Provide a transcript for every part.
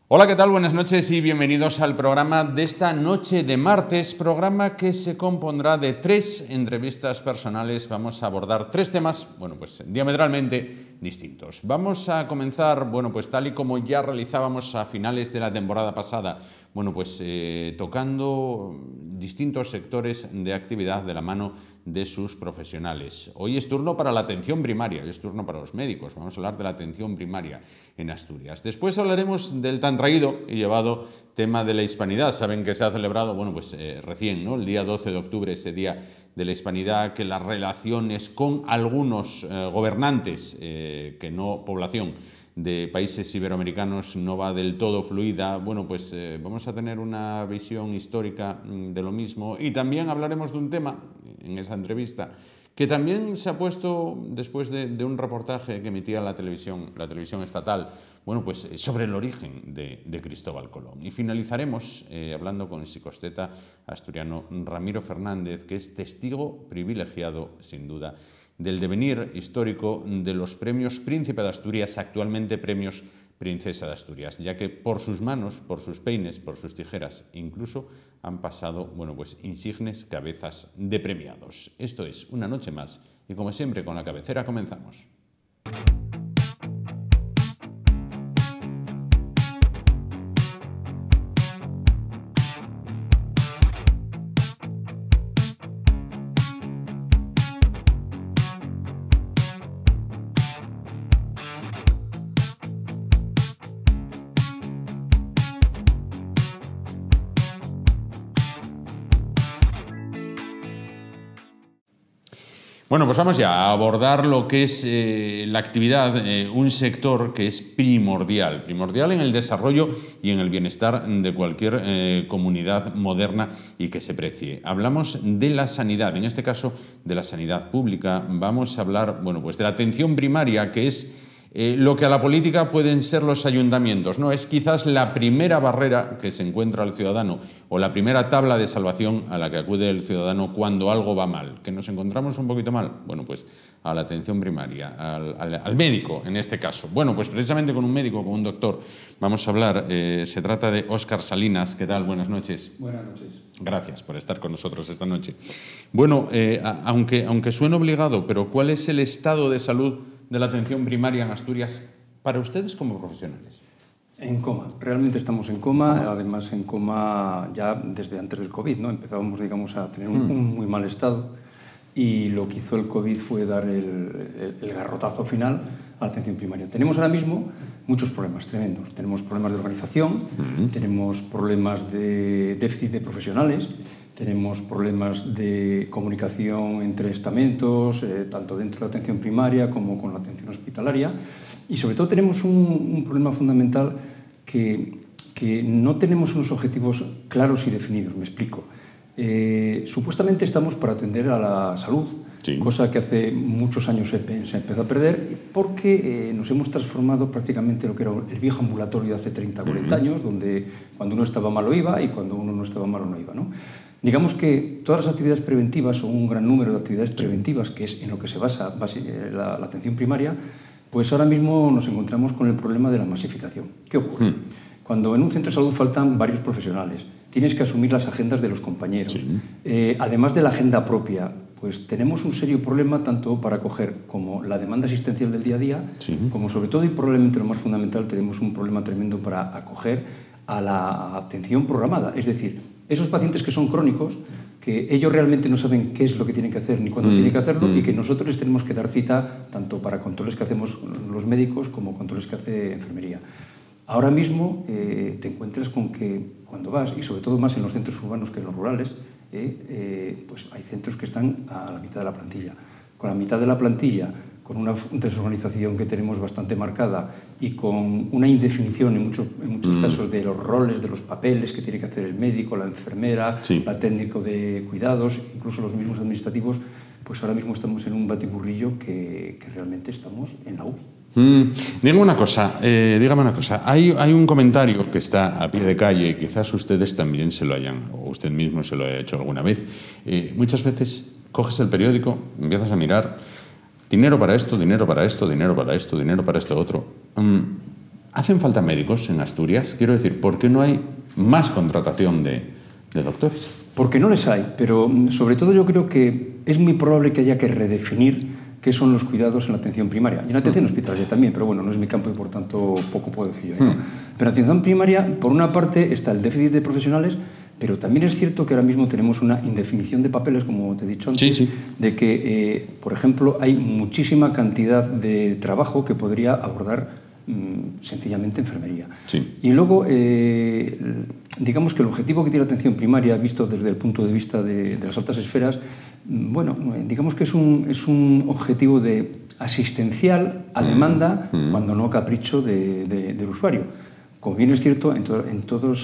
Hola, ¿qué tal? Buenas noches y bienvenidos al programa de esta noche de martes, programa que se compondrá de 3 entrevistas personales. Vamos a abordar 3 temas, diametralmente distintos. Vamos a comenzar, tal y como ya realizábamos a finales de la temporada pasada, tocando distintos sectores de actividad de la mano de sus profesionales. Hoy es turno para la atención primaria, hoy es turno para los médicos. Vamos a hablar de la atención primaria en Asturias. Después hablaremos del tan traído y llevado tema de la hispanidad. Saben que se ha celebrado, recién, ¿no? El día 12 de octubre, ese día de la hispanidad, que las relaciones con algunos gobernantes, que no población, de países iberoamericanos no va del todo fluida. Vamos a tener una visión histórica de lo mismo y también hablaremos de un tema en esa entrevista que también se ha puesto después de un reportaje que emitía la televisión estatal, sobre el origen de Cristóbal Colón. Y finalizaremos hablando con el psicosteta asturiano Ramiro Fernández, que es testigo privilegiado, sin duda, del devenir histórico de los premios Príncipe de Asturias, actualmente premios Princesa de Asturias, ya que por sus manos, por sus peines, por sus tijeras, incluso han pasado, insignes cabezas de premiados. Esto es Una Noche Más y, como siempre, con la cabecera comenzamos. Vamos ya a abordar lo que es la actividad, un sector que es primordial en el desarrollo y en el bienestar de cualquier comunidad moderna y que se precie. Hablamos de la sanidad, en este caso de la sanidad pública. Vamos a hablar de la atención primaria, que es lo que a la política pueden ser los ayuntamientos, ¿no? Es quizás la primera barrera que se encuentra el ciudadano o la primera tabla de salvación a la que acude el ciudadano cuando algo va mal. ¿Que nos encontramos un poquito mal? A la atención primaria, al médico en este caso. Precisamente con un médico, con un doctor, vamos a hablar. Se trata de Óscar Salinas. ¿Qué tal? Buenas noches. Buenas noches. Gracias por estar con nosotros esta noche. Aunque suene obligado, pero ¿cuál es el estado de salud de la atención primaria en Asturias para ustedes como profesionales? En coma, realmente estamos en coma, además en coma ya desde antes del COVID, ¿no? Empezábamos, a tener un muy mal estado y lo que hizo el COVID fue dar el garrotazo final a la atención primaria. Tenemos ahora mismo muchos problemas tremendos. Tenemos problemas de organización, tenemos problemas de déficit de profesionales, tenemos problemas de comunicación entre estamentos, tanto dentro de la atención primaria como con la atención hospitalaria. Y sobre todo tenemos un problema fundamental que no tenemos unos objetivos claros y definidos. Me explico. Supuestamente estamos para atender a la salud, sí, cosa que hace muchos años se empezó a perder porque nos hemos transformado prácticamente en lo que era el viejo ambulatorio de hace 30 o 40 años, donde cuando uno estaba malo iba y cuando uno no estaba malo no iba, ¿no? Digamos que todas las actividades preventivas, o un gran número de actividades preventivas, que es en lo que se basa la atención primaria, pues ahora mismo nos encontramos con el problema de la masificación. ¿Qué ocurre? Cuando en un centro de salud faltan varios profesionales, tienes que asumir las agendas de los compañeros. Sí. Además de la agenda propia, pues tenemos un serio problema tanto para acoger como la demanda asistencial del día a día, sí, como sobre todo y probablemente lo más fundamental, tenemos un problema tremendo para acoger a la atención programada. Es decir, esos pacientes que son crónicos, que ellos realmente no saben qué es lo que tienen que hacer ni cuándo tienen que hacerlo y que nosotros les tenemos que dar cita tanto para controles que hacemos los médicos como controles que hace enfermería. Ahora mismo te encuentras con que cuando vas, y sobre todo más en los centros urbanos que en los rurales, pues hay centros que están a la mitad de la plantilla. Con la mitad de la plantilla, con una desorganización que tenemos bastante marcada y con una indefinición en muchos casos de los roles, de los papeles que tiene que hacer el médico, la enfermera, sí, la técnico de cuidados, incluso los mismos administrativos, pues ahora mismo estamos en un batiburrillo que realmente estamos en la UBI. Dígame una cosa, hay un comentario que está a pie de calle, quizás ustedes también se lo hayan, o usted mismo se lo haya hecho alguna vez. Muchas veces coges el periódico, empiezas a mirar, dinero para esto, dinero para esto, dinero para esto, dinero para esto otro. ¿Hacen falta médicos en Asturias? Quiero decir, ¿por qué no hay más contratación de doctores? Porque no les hay, pero sobre todo yo creo que es muy probable que haya que redefinir qué son los cuidados en la atención primaria. Y en la atención hospitalaria también, pero bueno, no es mi campo y por tanto poco puedo decir yo, ¿no? Pero en atención primaria, por una parte, está el déficit de profesionales, pero también es cierto que ahora mismo tenemos una indefinición de papeles, como te he dicho antes, de que, por ejemplo, hay muchísima cantidad de trabajo que podría abordar sencillamente enfermería. Y luego, digamos que el objetivo que tiene la atención primaria, visto desde el punto de vista de las altas esferas, bueno, digamos que es un objetivo asistencial a demanda, cuando no capricho del usuario. Como bien es cierto, en todos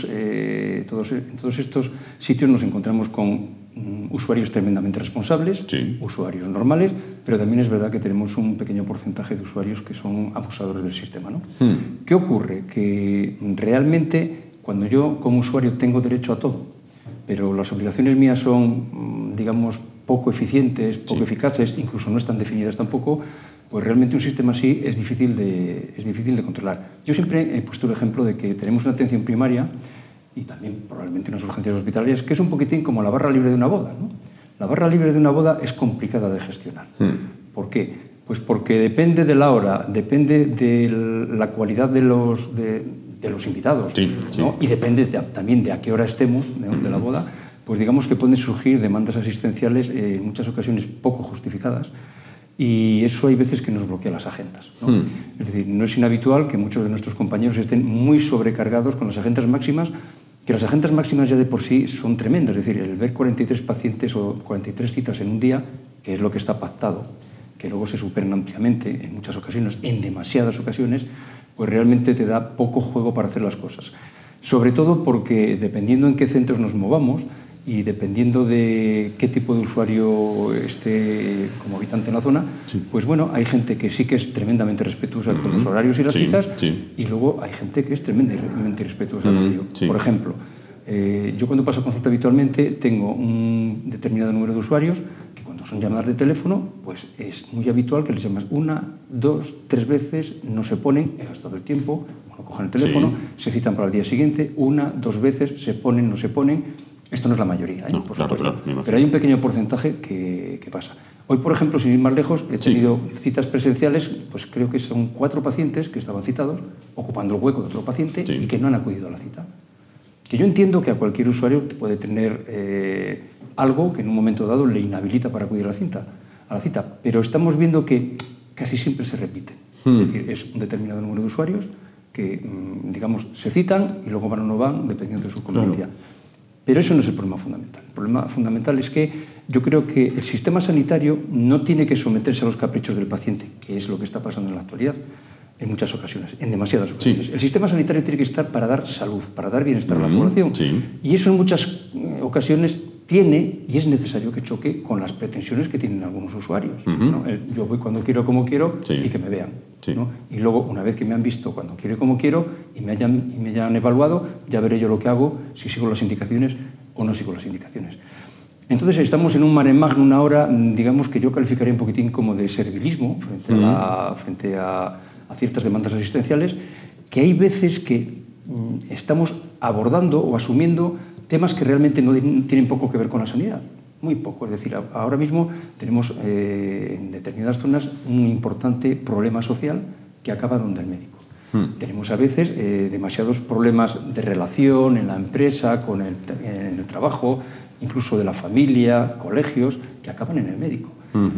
estos sitios nos encontramos con usuarios tremendamente responsables, usuarios normales, pero también es verdad que tenemos un pequeño porcentaje de usuarios que son abusadores del sistema, ¿no? ¿Qué ocurre? Que realmente cuando yo como usuario tengo derecho a todo, pero las obligaciones mías son, digamos, poco eficientes, poco eficaces, incluso no están definidas tampoco, pues realmente un sistema así es difícil de controlar. Yo siempre he puesto el ejemplo de que tenemos una atención primaria y también probablemente unas urgencias hospitalarias, que es un poquitín como la barra libre de una boda, ¿no? La barra libre de una boda es complicada de gestionar. ¿Por qué? Pues porque depende de la hora, depende de la cualidad de los invitados, ¿no? Y depende también de a qué hora estemos de la boda, pues digamos que pueden surgir demandas asistenciales en muchas ocasiones poco justificadas, y eso hay veces que nos bloquea las agendas, ¿no? Es decir, no es inhabitual que muchos de nuestros compañeros estén muy sobrecargados con las agendas máximas, que las agendas máximas ya de por sí son tremendas. Es decir, el ver 43 pacientes o 43 citas en un día, que es lo que está pactado, que luego se superan ampliamente en muchas ocasiones, en demasiadas ocasiones, pues realmente te da poco juego para hacer las cosas. Sobre todo porque dependiendo en qué centros nos movamos y dependiendo de qué tipo de usuario esté como habitante en la zona, pues bueno, hay gente que sí que es tremendamente respetuosa con los horarios y las citas, y luego hay gente que es tremendamente respetuosa con ello. Por ejemplo, yo cuando paso consulta habitualmente tengo un determinado número de usuarios que cuando son llamadas de teléfono, pues es muy habitual que les llamas 1, 2, 3 veces, no se ponen, he gastado el tiempo, bueno, cogen el teléfono, se citan para el día siguiente, 1, 2 veces, se ponen, no se ponen. Esto no es la mayoría, no, por supuesto, pero hay un pequeño porcentaje que pasa. Hoy, por ejemplo, sin ir más lejos, he tenido citas presenciales, pues creo que son 4 pacientes que estaban citados, ocupando el hueco de otro paciente y que no han acudido a la cita. Que yo entiendo que a cualquier usuario puede tener algo que en un momento dado le inhabilita para acudir a la cita, pero estamos viendo que casi siempre se repite. Es decir, es un determinado número de usuarios que, digamos, se citan y luego van o no van, dependiendo de su conveniencia. Pero eso no es el problema fundamental. El problema fundamental es que yo creo que el sistema sanitario no tiene que someterse a los caprichos del paciente, que es lo que está pasando en la actualidad, en muchas ocasiones, en demasiadas ocasiones. El sistema sanitario tiene que estar para dar salud, para dar bienestar a la población. Y eso en muchas ocasiones tiene y es necesario que choque con las pretensiones que tienen algunos usuarios, ¿no? Yo voy cuando quiero, como quiero, y que me vean, ¿no? Y luego, una vez que me han visto cuando quiero y como quiero y me hayan evaluado, ya veré yo lo que hago, si sigo las indicaciones o no sigo las indicaciones. Entonces estamos en un mare magnum ahora, digamos, que yo calificaría un poquitín como de servilismo frente a ciertas demandas asistenciales, que hay veces que estamos abordando o asumiendo temas que realmente no tienen poco que ver con la sanidad, muy poco. Es decir, ahora mismo tenemos en determinadas zonas un importante problema social que acaba donde el médico. Tenemos a veces demasiados problemas de relación en la empresa, en el trabajo, incluso de la familia, colegios, que acaban en el médico.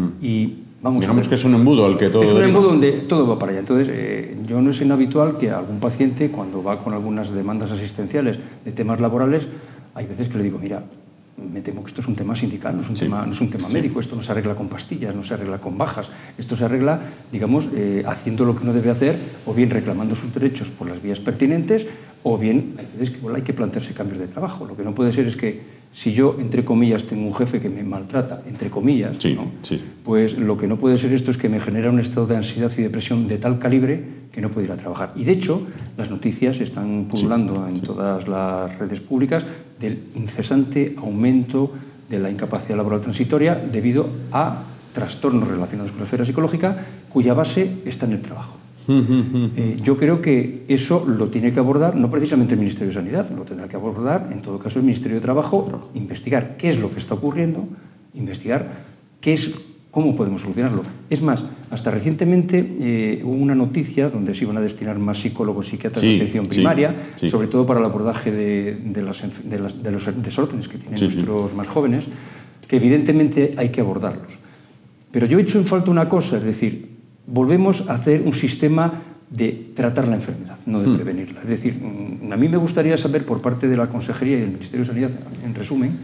Y vamos digamos a ver, que es un embudo al que todo... Es un embudo donde todo va para allá. Entonces, yo no es inhabitual que algún paciente, cuando va con algunas demandas asistenciales de temas laborales, hay veces que le digo, mira, me temo que esto es un tema sindical, no es un tema médico, esto no se arregla con pastillas, no se arregla con bajas, esto se arregla, digamos, haciendo lo que uno debe hacer, o bien reclamando sus derechos por las vías pertinentes, o bien hay veces que hay que plantearse cambios de trabajo. Lo que no puede ser es que si yo, entre comillas, tengo un jefe que me maltrata, entre comillas, ¿no? Pues lo que no puede ser esto es que me genera un estado de ansiedad y depresión de tal calibre que no puedo ir a trabajar. Y de hecho, las noticias están pululando en todas las redes públicas del incesante aumento de la incapacidad laboral transitoria debido a trastornos relacionados con la esfera psicológica cuya base está en el trabajo. Yo creo que eso lo tiene que abordar no precisamente el Ministerio de Sanidad, lo tendrá que abordar en todo caso el Ministerio de Trabajo, investigar qué es lo que está ocurriendo, investigar cómo podemos solucionarlo. Es más, hasta recientemente hubo una noticia donde se iban a destinar más psicólogos, psiquiatras de atención primaria, sobre todo para el abordaje de los desórdenes que tienen nuestros más jóvenes, que evidentemente hay que abordarlos. Pero yo he hecho en falta una cosa, es decir, volvemos a hacer un sistema de tratar la enfermedad, no de prevenirla. Es decir, a mí me gustaría saber por parte de la Consejería y del Ministerio de Sanidad, en resumen,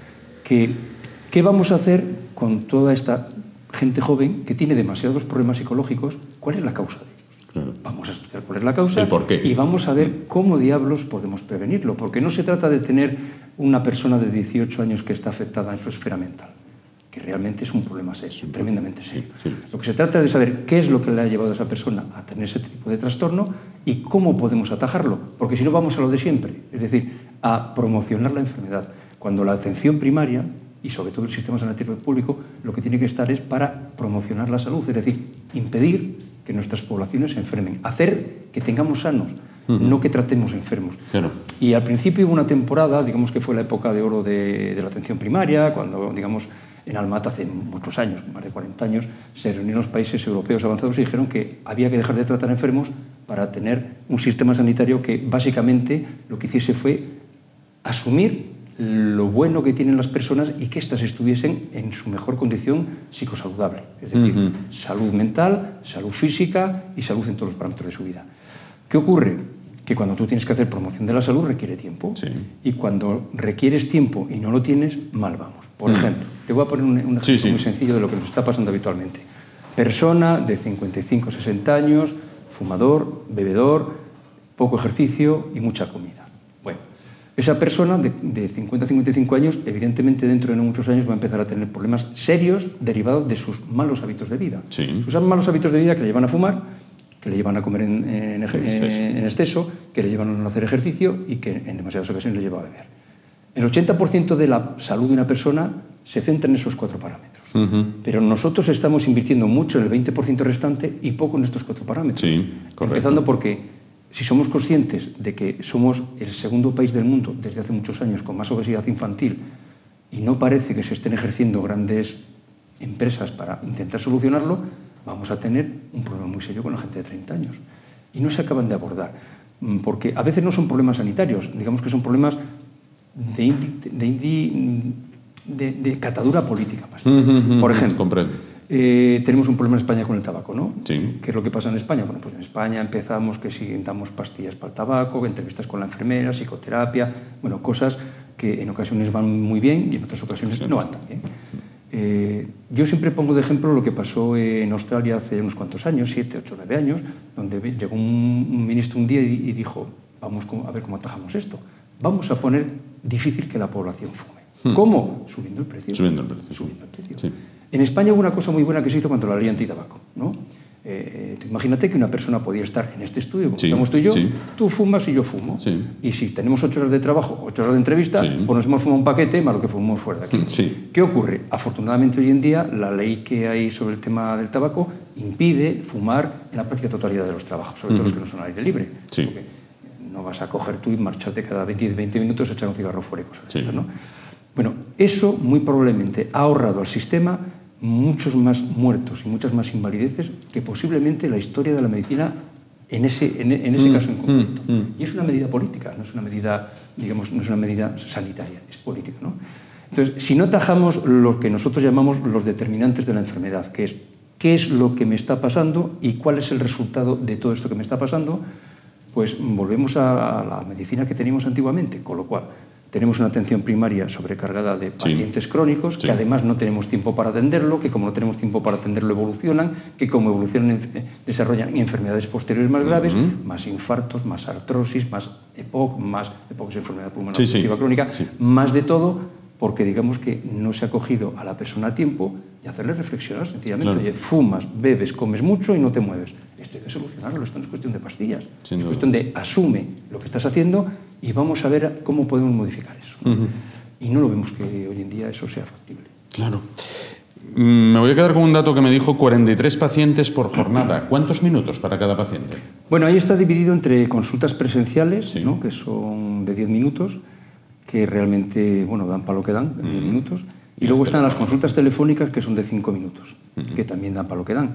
qué vamos a hacer con toda esta gente joven que tiene demasiados problemas psicológicos, cuál es la causa de ellos. Claro. Vamos a estudiar cuál es la causa y vamos a ver cómo diablos podemos prevenirlo, porque no se trata de tener una persona de 18 años que está afectada en su esfera mental, que realmente es un problema serio, tremendamente serio. Lo que se trata es de saber qué es lo que le ha llevado a esa persona a tener ese tipo de trastorno y cómo podemos atajarlo, porque si no vamos a lo de siempre, es decir, a promocionar la enfermedad, cuando la atención primaria y sobre todo el sistema sanitario público lo que tiene que estar es para promocionar la salud, es decir, impedir que nuestras poblaciones se enfermen, hacer que tengamos sanos, no que tratemos enfermos. Claro. Y al principio hubo una temporada, digamos que fue la época de oro de la atención primaria, cuando, digamos, en Almat hace muchos años, más de 40 años, se reunieron los países europeos avanzados y dijeron que había que dejar de tratar enfermos para tener un sistema sanitario que básicamente lo que hiciese fue asumir lo bueno que tienen las personas y que éstas estuviesen en su mejor condición psicosaludable. Es decir, salud mental, salud física y salud en todos los parámetros de su vida. ¿Qué ocurre? Que cuando tú tienes que hacer promoción de la salud requiere tiempo. Y cuando requieres tiempo y no lo tienes, mal vamos. Por ejemplo, te voy a poner un ejemplo muy sencillo de lo que nos está pasando habitualmente. Persona de 55 o 60 años, fumador, bebedor, poco ejercicio y mucha comida. Bueno, esa persona de 50 a 55 años, evidentemente dentro de no muchos años va a empezar a tener problemas serios derivados de sus malos hábitos de vida. Sus malos hábitos de vida que le llevan a fumar, que le llevan a comer en exceso, que le llevan a no hacer ejercicio y que en demasiadas ocasiones le lleva a beber. El 80% de la salud de una persona se centra en esos 4 parámetros. Pero nosotros estamos invirtiendo mucho en el 20% restante y poco en estos 4 parámetros. Empezando porque si somos conscientes de que somos el segundo país del mundo desde hace muchos años con más obesidad infantil y no parece que se estén ejerciendo grandes empresas para intentar solucionarlo, vamos a tener un problema muy serio con la gente de 30 años. Y no se acaban de abordar, porque a veces no son problemas sanitarios, digamos que son problemas de catadura política. Por ejemplo, tenemos un problema en España con el tabaco, ¿no? ¿Qué es lo que pasa en España? Bueno, pues en España empezamos que si damos pastillas para el tabaco, entrevistas con la enfermera, psicoterapia, bueno, cosas que en ocasiones van muy bien y en otras ocasiones no van tan bien. Yo siempre pongo de ejemplo lo que pasó en Australia hace unos cuantos años, 7, 8, 9 años, donde llegó un ministro un día y dijo, vamos a ver cómo atajamos esto. Vamos a poner difícil que la población fume. ¿Cómo? Subiendo el precio. Subiendo el precio. En España hubo una cosa muy buena que se hizo contra la ley antitabaco, ¿no? Imagínate que una persona podía estar en este estudio, como estamos tú y yo, tú fumas y yo fumo. Y si tenemos 8 horas de trabajo, 8 horas de entrevista, pues nos hemos fumado un paquete más lo que fumamos fuera de aquí. ¿Qué ocurre? Afortunadamente hoy en día la ley que hay sobre el tema del tabaco impide fumar en la práctica totalidad de los trabajos, sobre todo los que no son al aire libre. Porque no vas a coger tú y marcharte cada 20 minutos a echar un cigarro fuera y cosas de estas, ¿no? Bueno, eso muy probablemente ha ahorrado al sistema muchos más muertos y muchas más invalideces que posiblemente la historia de la medicina en ese caso en concreto. Y es una medida política, no es una medida, digamos, no es una medida sanitaria, es política, ¿no? Entonces, si no atajamos lo que nosotros llamamos los determinantes de la enfermedad, que es qué es lo que me está pasando y cuál es el resultado de todo esto que me está pasando, pues volvemos a la medicina que teníamos antiguamente, con lo cual tenemos una atención primaria sobrecargada de pacientes crónicos, que además no tenemos tiempo para atenderlo, que como no tenemos tiempo para atenderlo evolucionan, que como evolucionan desarrollan enfermedades posteriores más graves, más infartos, más artrosis, más EPOC, es enfermedad pulmonar obstructiva crónica, más de todo, porque digamos que no se ha cogido a la persona a tiempo y hacerle reflexionar sencillamente. Oye, fumas, bebes, comes mucho y no te mueves. Esto hay que solucionarlo, esto no es cuestión de pastillas, es cuestión de asume lo que estás haciendo y vamos a ver cómo podemos modificar eso. Y no lo vemos que hoy en día eso sea factible. Claro. Me voy a quedar con un dato que me dijo 43 pacientes por jornada. ¿Cuántos minutos para cada paciente? Bueno, ahí está dividido entre consultas presenciales, ¿no?, que son de 10 minutos, que realmente, bueno, dan para lo que dan, 10 minutos. Y luego están las consultas telefónicas, que son de 5 minutos, que también dan para lo que dan.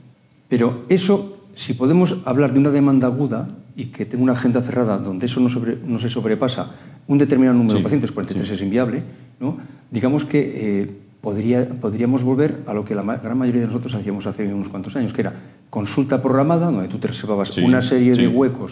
Pero eso, si podemos hablar de una demanda aguda y que tenga una agenda cerrada donde eso no se sobrepasa un determinado número de pacientes, 43 es inviable, ¿no?, digamos que podríamos volver a lo que la gran mayoría de nosotros hacíamos hace unos cuantos años, que era consulta programada, donde tú te reservabas una serie de huecos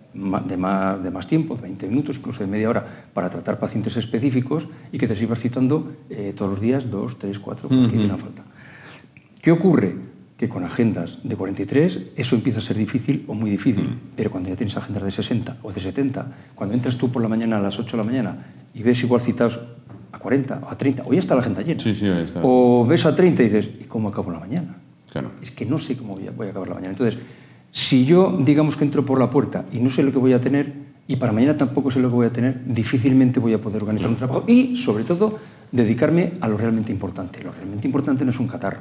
de más tiempo, 20 minutos, incluso de media hora, para tratar pacientes específicos y que te ibas citando todos los días, 2, 3, 4, que hicieran falta. ¿Qué ocurre? Que con agendas de 43 eso empieza a ser difícil o muy difícil, pero cuando ya tienes agendas de 60 o de 70, cuando entras tú por la mañana a las 8 de la mañana y ves igual citados a 40 o a 30, o ya está la agenda llena, ahí está. O ves a 30 y dices, ¿y cómo acabo la mañana? Claro. Es que no sé cómo voy a acabar la mañana. Entonces, si yo, digamos que entro por la puerta y no sé lo que voy a tener, y para mañana tampoco sé lo que voy a tener, difícilmente voy a poder organizar un trabajo y, sobre todo, dedicarme a lo realmente importante. Lo realmente importante no es un catarro.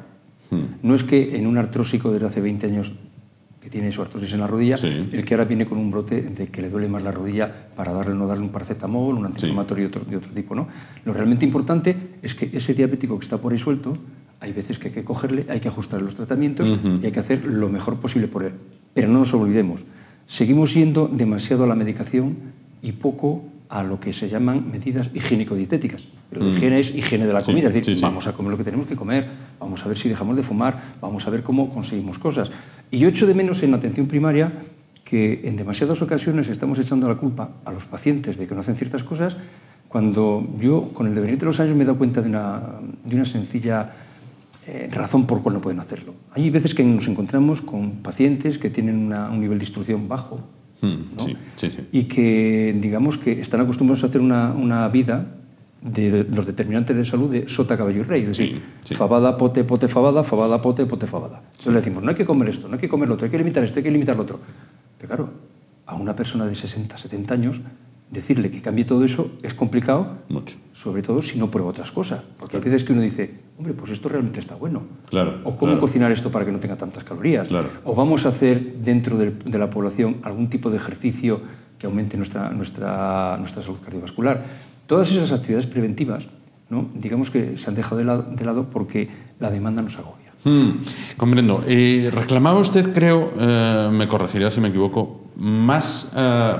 No es que en un artrósico desde hace 20 años que tiene su artrosis en la rodilla, el que ahora viene con un brote de que le duele más la rodilla para darle o no darle un paracetamol, un antiinflamatorio de otro tipo, ¿no? Lo realmente importante es que ese diabético que está por ahí suelto, hay veces que hay que cogerle, hay que ajustar los tratamientos y hay que hacer lo mejor posible por él. Pero no nos olvidemos, seguimos yendo demasiado a la medicación y poco a lo que se llaman medidas higiénico-dietéticas. Pero la higiene es higiene de la comida, es decir, vamos a comer lo que tenemos que comer, vamos a ver si dejamos de fumar, vamos a ver cómo conseguimos cosas. Y yo echo de menos en la atención primaria que en demasiadas ocasiones estamos echando la culpa a los pacientes de que no hacen ciertas cosas, cuando yo, con el devenir de los años, me he dado cuenta de una sencilla razón por cual no pueden hacerlo. Hay veces que nos encontramos con pacientes que tienen un nivel de instrucción bajo, ¿no? Y que, digamos, que están acostumbrados a hacer una vida de los determinantes de salud de sota, caballo y rey. Es decir, fabada, pote, pote, fabada, fabada, pote, pote, fabada. Entonces le decimos, no hay que comer esto, no hay que comer lo otro, hay que limitar esto, hay que limitar lo otro. Pero claro, a una persona de 60, 70 años, decirle que cambie todo eso es complicado, sobre todo si no prueba otras cosas. Porque hay veces que uno dice, hombre, pues esto realmente está bueno. O cómo cocinar esto para que no tenga tantas calorías. O vamos a hacer dentro de la población algún tipo de ejercicio que aumente nuestra salud cardiovascular. Todas esas actividades preventivas, ¿no?, digamos que se han dejado de lado porque la demanda nos agobia. Comprendo. Reclamaba usted, creo, me corregirá si me equivoco, más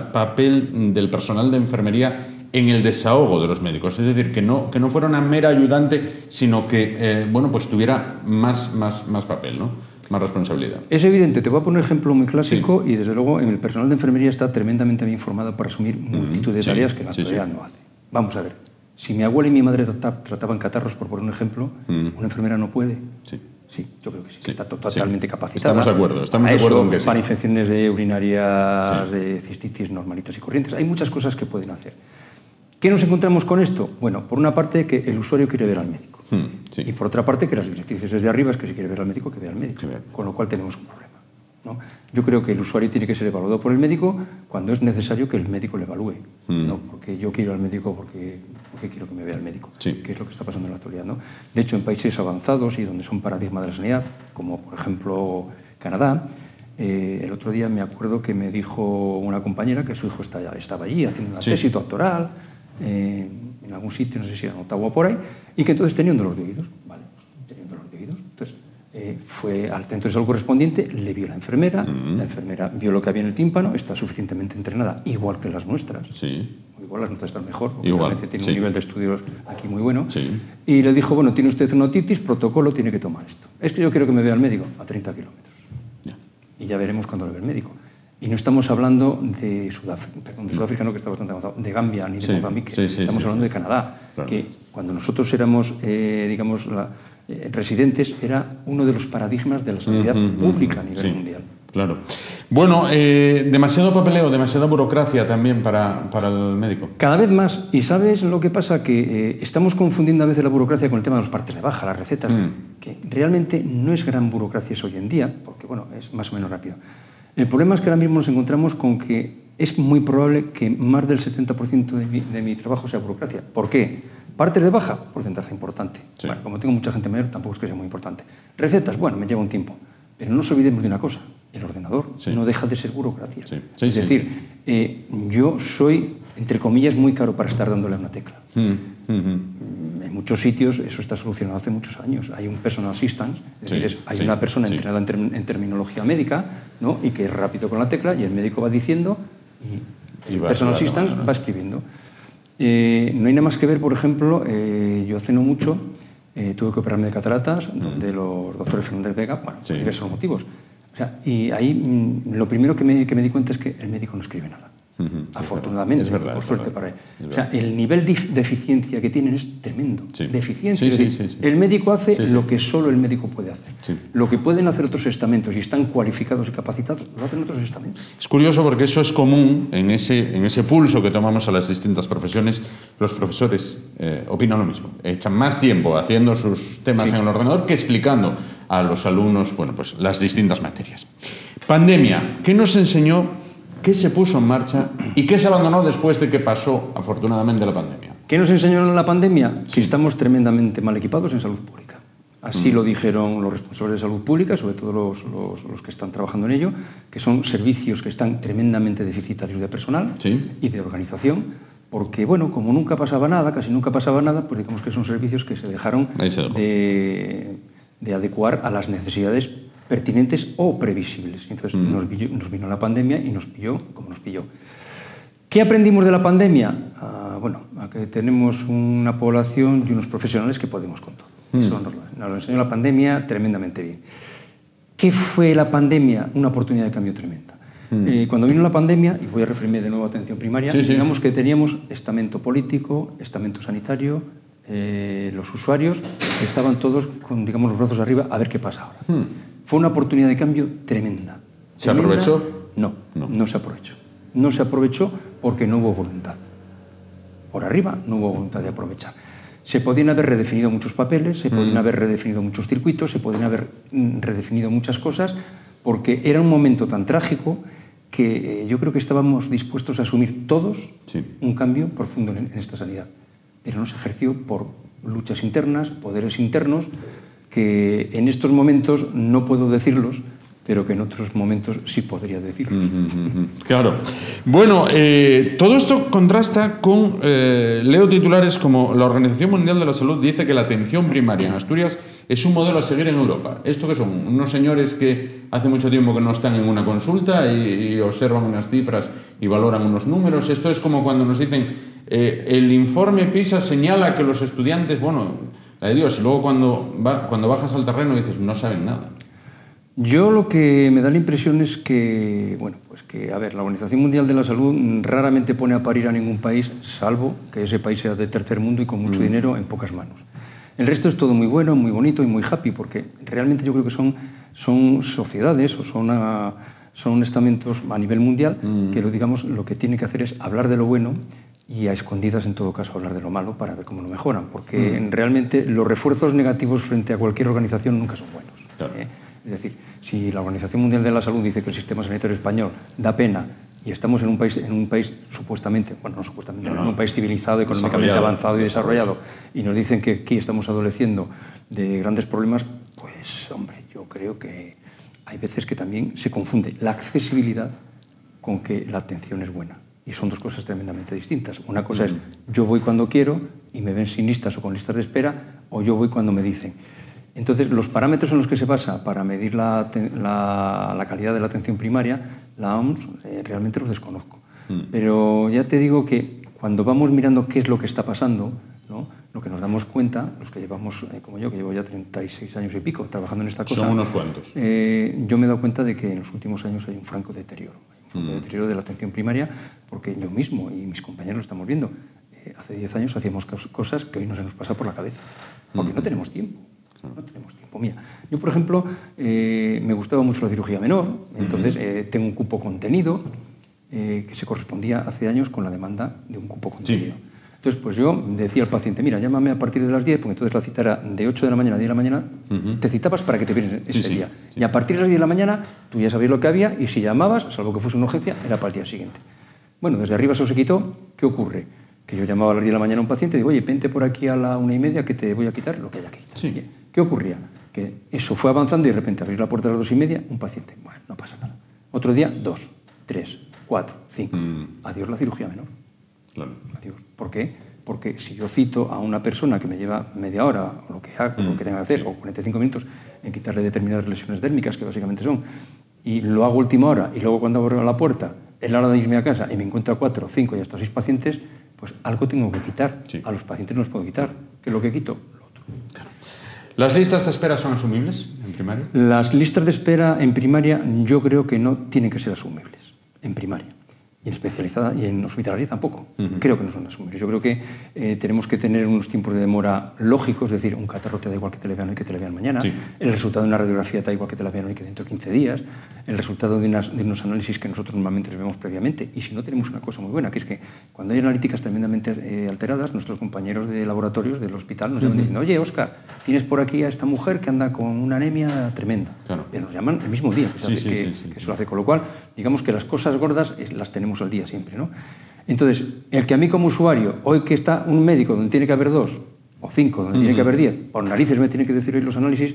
papel del personal de enfermería en el desahogo de los médicos. Es decir, que no fuera una mera ayudante, sino que pues tuviera más papel, ¿no?, más responsabilidad. Es evidente. Te voy a poner un ejemplo muy clásico y, desde luego, el personal de enfermería está tremendamente bien formado para asumir multitud de tareas que la actualidad no hace. Vamos a ver. Si mi abuela y mi madre trataban catarros, por poner un ejemplo, ¿una enfermera no puede? Sí, yo creo que sí, que está totalmente capacitada. Estamos de acuerdo en que sí. Para infecciones urinarias, de cistitis normalitas y corrientes. Hay muchas cosas que pueden hacer. ¿Qué nos encontramos con esto? Bueno, por una parte, que el usuario quiere ver al médico. Y por otra parte, que las directrices desde arriba es que si quiere ver al médico, que vea al médico. Con lo cual tenemos un problema, ¿no? Yo creo que el usuario tiene que ser evaluado por el médico cuando es necesario que el médico le evalúe. No porque yo quiero al médico porque quiero que me vea el médico, que es lo que está pasando en la actualidad, ¿no? De hecho, en países avanzados y donde son paradigma de la sanidad, como por ejemplo Canadá, el otro día me acuerdo que me dijo una compañera que su hijo estaba allí haciendo una tesis doctoral en algún sitio, no sé si era en Ottawa o por ahí, y que entonces tenía un dolor de oídos. Vale, tenía un dolor de oídos. Entonces fue al centro de salud correspondiente, le vio la enfermera vio lo que había en el tímpano, está suficientemente entrenada, igual que las nuestras. Igual las nuestras están mejor, porque realmente tiene un nivel de estudios aquí muy bueno. Y le dijo, bueno, tiene usted una otitis, protocolo, tiene que tomar esto. Es que yo quiero que me vea el médico a 30 kilómetros. Y ya veremos cuando le ve el médico. Y no estamos hablando de Sudáfrica, no, que está bastante avanzado, de Gambia ni de Mozambique. Estamos hablando de Canadá, que cuando nosotros éramos, digamos, residentes, era uno de los paradigmas de la sanidad pública a nivel mundial. Claro. Bueno, demasiado papeleo, demasiada burocracia también para el médico. Cada vez más. ¿Y sabes lo que pasa? Que estamos confundiendo a veces la burocracia con el tema de los partes de baja, las recetas, que realmente no es gran burocracia eso hoy en día, porque bueno, es más o menos rápido. El problema es que ahora mismo nos encontramos con que es muy probable que más del 70% de mi trabajo sea burocracia. ¿Por qué? Partes de baja, porcentaje importante. Sí. Bueno, como tengo mucha gente mayor, tampoco es que sea muy importante. Recetas, bueno, me lleva un tiempo. Pero no nos olvidemos de una cosa, el ordenador no deja de ser burocracia. Es decir, yo soy, entre comillas, muy caro para estar dándole a una tecla. En muchos sitios eso está solucionado hace muchos años. Hay un personal assistant, es decir, hay una persona entrenada en terminología médica, ¿no? Y que es rápido con la tecla y el médico va diciendo y el personal assistant va escribiendo. No hay nada más que ver, por ejemplo, yo hace no mucho tuve que operarme de cataratas, donde los doctores Fernández Vega, bueno, por diversos motivos. O sea, y ahí lo primero que me di cuenta es que el médico no escribe nada. Afortunadamente, es verdad, por suerte para él. O sea, el nivel de eficiencia que tienen es tremendo. De eficiencia. Es decir, el médico hace lo que solo el médico puede hacer. Lo que pueden hacer otros estamentos y están cualificados y capacitados, lo hacen otros estamentos. Es curioso porque eso es común en ese pulso que tomamos a las distintas profesiones. Los profesores opinan lo mismo. Echan más tiempo haciendo sus temas en el ordenador que explicando a los alumnos, bueno, pues las distintas materias. Pandemia. ¿Qué nos enseñó? ¿Qué se puso en marcha y qué se abandonó después de que pasó, afortunadamente, la pandemia? ¿Qué nos enseñó la pandemia? Que estamos tremendamente mal equipados en salud pública. Así lo dijeron los responsables de salud pública, sobre todo los que están trabajando en ello, que son servicios que están tremendamente deficitarios de personal y de organización, porque, bueno, como nunca pasaba nada, casi nunca pasaba nada, pues digamos que son servicios que se dejaron de adecuar a las necesidades pertinentes o previsibles. Entonces nos vino la pandemia y nos pilló como nos pilló. ¿Qué aprendimos de la pandemia? Bueno, a que tenemos una población y unos profesionales que podemos con todo. Eso nos lo enseñó la pandemia tremendamente bien. ¿Qué fue la pandemia? Una oportunidad de cambio tremenda. Cuando vino la pandemia, y voy a referirme de nuevo a atención primaria, digamos que teníamos estamento político, estamento sanitario, los usuarios, que estaban todos con, digamos, los brazos arriba a ver qué pasa ahora. Fue una oportunidad de cambio tremenda. ¿Se aprovechó? No se aprovechó. No se aprovechó porque no hubo voluntad. Por arriba no hubo voluntad de aprovechar. Se podían haber redefinido muchos papeles, se podían haber redefinido muchos circuitos, se podían haber redefinido muchas cosas, porque era un momento tan trágico que yo creo que estábamos dispuestos a asumir todos un cambio profundo en esta sanidad. Pero no se ejerció por luchas internas, poderes internos, que en estos momentos no puedo decirlos, pero que en otros momentos sí podría decirlos. Claro. Bueno, todo esto contrasta con, leo titulares como la Organización Mundial de la Salud dice que la atención primaria en Asturias es un modelo a seguir en Europa. ¿Esto qué son? Unos señores que hace mucho tiempo que no están en una consulta y observan unas cifras y valoran unos números. Esto es como cuando nos dicen, el informe PISA señala que los estudiantes, bueno, la de Dios, y luego cuando bajas al terreno dices, no saben nada. Yo lo que me da la impresión es que, bueno, pues que, a ver, la Organización Mundial de la Salud raramente pone a parir a ningún país, salvo que ese país sea de tercer mundo y con mucho dinero en pocas manos. El resto es todo muy bueno, muy bonito y muy happy, porque realmente yo creo que son sociedades o son estamentos a nivel mundial que, digamos, lo que tiene que hacer es hablar de lo bueno y a escondidas, en todo caso, hablar de lo malo para ver cómo lo mejoran, porque realmente los refuerzos negativos frente a cualquier organización nunca son buenos. Claro. Es decir, si la Organización Mundial de la Salud dice que el sistema sanitario español da pena y estamos en un país supuestamente, bueno, no supuestamente, en un país civilizado, económicamente avanzado y desarrollado, y nos dicen que aquí estamos adoleciendo de grandes problemas, pues, hombre, yo creo que hay veces que también se confunde la accesibilidad con que la atención es buena. Y son dos cosas tremendamente distintas. Una cosa es, yo voy cuando quiero y me ven sin listas o con listas de espera, o yo voy cuando me dicen. Entonces, los parámetros en los que se basa para medir la calidad de la atención primaria, la OMS, realmente los desconozco. Pero ya te digo que cuando vamos mirando qué es lo que está pasando, ¿no? Lo que nos damos cuenta, los que llevamos, como yo, que llevo ya 36 años y pico trabajando en esta cosa... Son unos cuantos. Yo me he dado cuenta de que en los últimos años hay un franco deterioro. Un deterioro de la atención primaria, porque yo mismo y mis compañeros lo estamos viendo. Hace 10 años hacíamos cosas que hoy no se nos pasa por la cabeza, porque no tenemos tiempo. No tenemos tiempo. Mira, yo, por ejemplo, me gustaba mucho la cirugía menor, entonces tengo un cupo contenido que se correspondía hace años con la demanda de un cupo contenido. Entonces, pues yo decía al paciente, mira, llámame a partir de las 10, porque entonces la cita era de 8 de la mañana a 10 de la mañana, te citabas para que te vieras ese día. Y a partir de las 10 de la mañana, tú ya sabías lo que había, y si llamabas, salvo que fuese una urgencia, era para el día siguiente. Bueno, desde arriba eso se quitó. ¿Qué ocurre? que yo llamaba a las 10 de la mañana a un paciente y digo, oye, vente por aquí a la 1:30 que te voy a quitar lo que haya que quitar. Sí. ¿Qué ocurría? Que eso fue avanzando y de repente abrir la puerta a las 2:30, un paciente. Bueno, no pasa nada. Otro día, 2, 3, 4, 5. Adiós la cirugía menor. Claro. Adiós. ¿Por qué? Porque si yo cito a una persona que me lleva media hora, o lo que haga, lo que tenga que hacer, o 45 minutos, en quitarle determinadas lesiones dérmicas, que básicamente son, y lo hago a última hora, y luego cuando abro la puerta, es la hora de irme a casa y me encuentro a 4, 5 y hasta 6 pacientes, pues algo tengo que quitar. Sí. A los pacientes no los puedo quitar. ¿Qué es lo que quito? Lo otro. Claro. ¿Las listas de espera son asumibles en primaria? Las listas de espera en primaria yo creo que no tienen que ser asumibles en primaria. Y en especializada y en hospitalaria tampoco. Creo que no son asumibles. Yo creo que tenemos que tener unos tiempos de demora lógicos, es decir, un catarro te da igual que te le vean hoy que te le vean mañana, sí. El resultado de una radiografía te da igual que te la vean hoy que dentro de 15 días, el resultado de unos análisis que nosotros normalmente les vemos previamente. Y si no, tenemos una cosa muy buena, que es que cuando hay analíticas tremendamente alteradas, nuestros compañeros de laboratorios del hospital nos llaman diciendo, oye, Óscar, tienes por aquí a esta mujer que anda con una anemia tremenda. Claro. Pero nos llaman el mismo día que se lo hace. Con lo cual, digamos que las cosas gordas las tenemos al día siempre, ¿no? Entonces, el que a mí como usuario, hoy que está un médico donde tiene que haber 2 o 5, donde tiene que haber 10, por narices me tiene que decir hoy los análisis,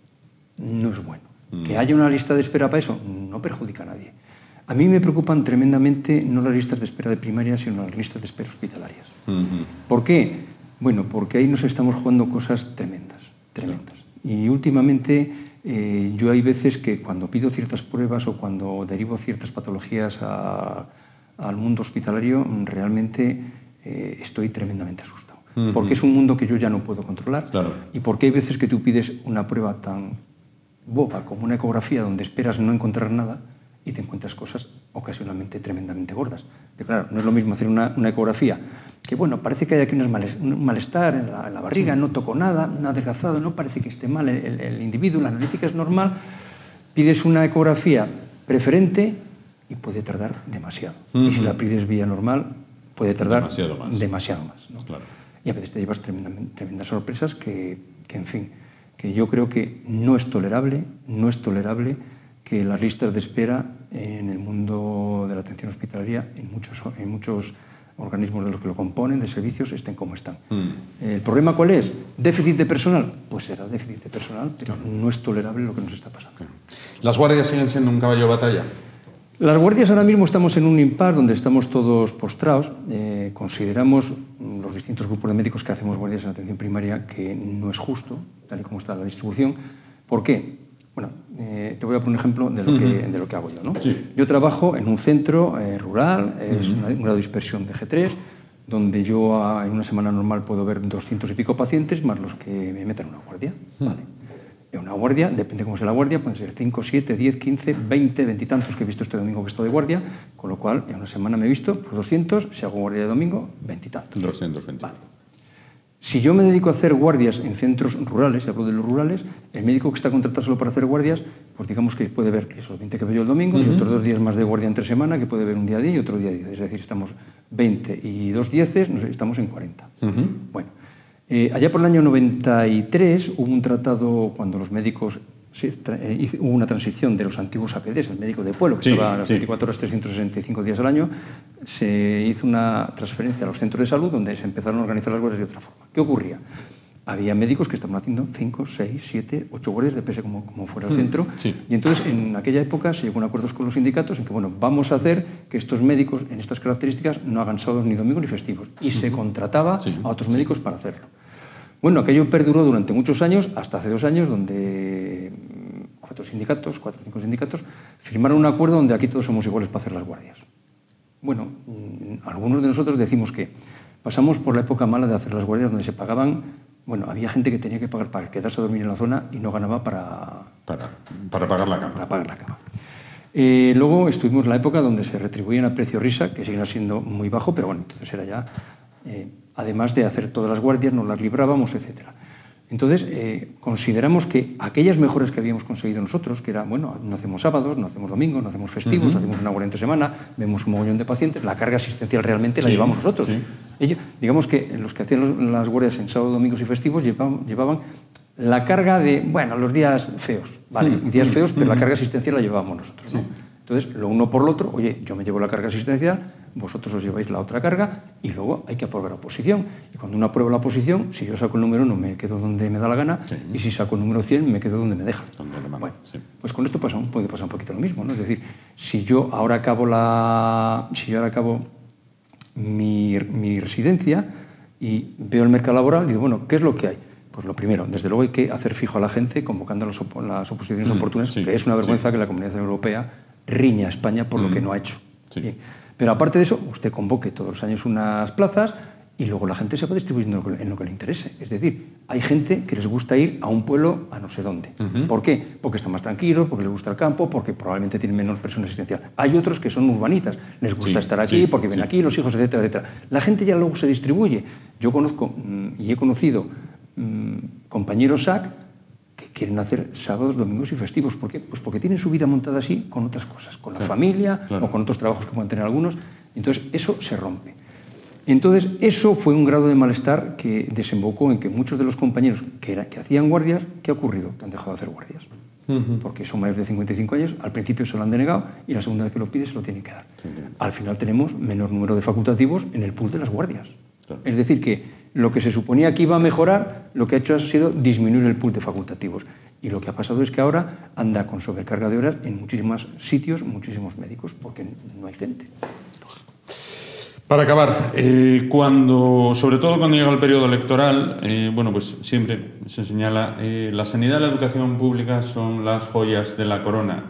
no es bueno. Que haya una lista de espera para eso no perjudica a nadie. A mí me preocupan tremendamente no las listas de espera de primaria, sino las listas de espera hospitalarias. ¿Por qué? Bueno, porque ahí nos estamos jugando cosas tremendas, tremendas. Y últimamente yo hay veces que cuando pido ciertas pruebas o cuando derivo ciertas patologías al mundo hospitalario, realmente estoy tremendamente asustado. Porque es un mundo que yo ya no puedo controlar. Claro. Y porque hay veces que tú pides una prueba tan boba como una ecografía donde esperas no encontrar nada y te encuentras cosas ocasionalmente tremendamente gordas. Pero claro, no es lo mismo hacer una ecografía que, bueno, parece que hay aquí un malestar en la barriga, no toco nada, un adelgazado, no parece que esté mal el individuo, la analítica es normal, pides una ecografía preferente y puede tardar demasiado. Y si la pides vía normal, puede tardar demasiado más, ¿no? Claro. Y a veces te llevas tremendas sorpresas que, en fin, que yo creo que no es tolerable que las listas de espera en el mundo de la atención hospitalaria, en muchos organismos de los que lo componen, de servicios, estén como están. ¿El problema cuál es? ¿Déficit de personal? Pues será déficit de personal, pero no es tolerable lo que nos está pasando. ¿Las guardias siguen siendo un caballo de batalla? Las guardias ahora mismo estamos en un impasse donde estamos todos postrados. Consideramos, los distintos grupos de médicos que hacemos guardias en atención primaria, que no es justo, tal y como está la distribución. ¿Por qué? Bueno, te voy a poner un ejemplo de lo que hago yo, ¿no? Sí. Yo trabajo en un centro rural, es un grado de dispersión de G3, donde yo en una semana normal puedo ver 200 y pico pacientes, más los que me metan en una guardia. Vale. En una guardia, depende cómo sea la guardia, pueden ser 5, 7, 10, 15, 20, 20 y tantos que he visto este domingo que estoy de guardia, con lo cual en una semana me he visto por 200, si hago guardia de domingo, 20 y tantos. 220. Vale. Si yo me dedico a hacer guardias en centros rurales, y hablo de los rurales, el médico que está contratado solo para hacer guardias, pues digamos que puede ver esos 20 que veo yo el domingo y otros 2 días más de guardia entre semana, que puede ver un día 10 y otro día 10. Es decir, estamos 20 y 2 dieces, estamos en 40. Bueno, allá por el año 93 hubo un tratado cuando los médicos... hubo una transición de los antiguos APDs, el médico de pueblo, que estaba a las 24 horas, 365 días al año, se hizo una transferencia a los centros de salud donde se empezaron a organizar las guardias de otra forma. ¿Qué ocurría? Había médicos que estaban haciendo 5, 6, 7, 8 guardias, depende como fuera el centro. Sí. Y entonces, en aquella época, se llegó a acuerdos con los sindicatos en que, bueno, vamos a hacer que estos médicos, en estas características, no hagan sábados ni domingos ni festivos. Y se contrataba a otros médicos para hacerlo. Bueno, aquello perduró durante muchos años, hasta hace 2 años, donde 4 o 5 sindicatos, firmaron un acuerdo donde aquí todos somos iguales para hacer las guardias. Bueno, algunos de nosotros decimos que pasamos por la época mala de hacer las guardias donde se pagaban, bueno, había gente que tenía que pagar para quedarse a dormir en la zona y no ganaba para pagar la cama. Para pagar la cama. Luego estuvimos en la época donde se retribuían a precio risa, que siguen siendo muy bajo, pero bueno, entonces era ya... además de hacer todas las guardias, nos las librábamos, etc. Entonces, consideramos que aquellas mejoras que habíamos conseguido nosotros, que era, bueno, no hacemos sábados, no hacemos domingos, no hacemos festivos, hacemos una guardia entre semana, vemos un mogollón de pacientes, la carga asistencial realmente la llevamos nosotros. Sí. Digamos que los que hacían las guardias en sábados, domingos y festivos llevaban la carga de, bueno, los días feos, ¿vale? Días feos, pero la carga asistencial la llevábamos nosotros, ¿no? Entonces, lo uno por lo otro, oye, yo me llevo la carga asistencial, vosotros os lleváis la otra carga y luego hay que aprobar la oposición. Y cuando uno aprueba la oposición, si yo saco el número 1 me quedo donde me da la gana, sí, y si saco el número 100 me quedo donde me deja. Bueno, sí, pues con esto puede pasar un poquito lo mismo, ¿no? Es decir, si yo ahora acabo mi residencia y veo el mercado laboral, digo, bueno, ¿qué es lo que hay? Pues lo primero, desde luego hay que hacer fijo a la gente convocando las oposiciones oportunas, sí, que es una vergüenza, sí, que la Comunidad Europea riña a España por lo que no ha hecho. Sí. Bien. Pero aparte de eso, usted convoque todos los años unas plazas y luego la gente se va distribuyendo en lo que le interese. Es decir, hay gente que les gusta ir a un pueblo a no sé dónde. ¿Por qué? Porque están más tranquilos, porque les gusta el campo, porque probablemente tienen menos presión existencial. Hay otros que son urbanitas, les gusta estar aquí, porque ven aquí los hijos, etcétera, etcétera. La gente ya luego se distribuye. Yo conozco y he conocido compañeros SAC que quieren hacer sábados, domingos y festivos. ¿Por qué? Pues porque tienen su vida montada así con otras cosas, con la familia o con otros trabajos que pueden tener algunos. Entonces, eso se rompe. Entonces, eso fue un grado de malestar que desembocó en que muchos de los compañeros que hacían guardias, ¿qué ha ocurrido? Que han dejado de hacer guardias. Porque son mayores de 55 años, al principio se lo han denegado y la segunda vez que lo pide se lo tiene que dar. Al final tenemos menor número de facultativos en el pool de las guardias. Es decir, que lo que se suponía que iba a mejorar, lo que ha hecho ha sido disminuir el pool de facultativos. Y lo que ha pasado es que ahora anda con sobrecarga de horas en muchísimos sitios, muchísimos médicos, porque no hay gente. Para acabar, sobre todo cuando llega el periodo electoral, bueno, pues siempre se señala, la sanidad y la educación pública son las joyas de la corona.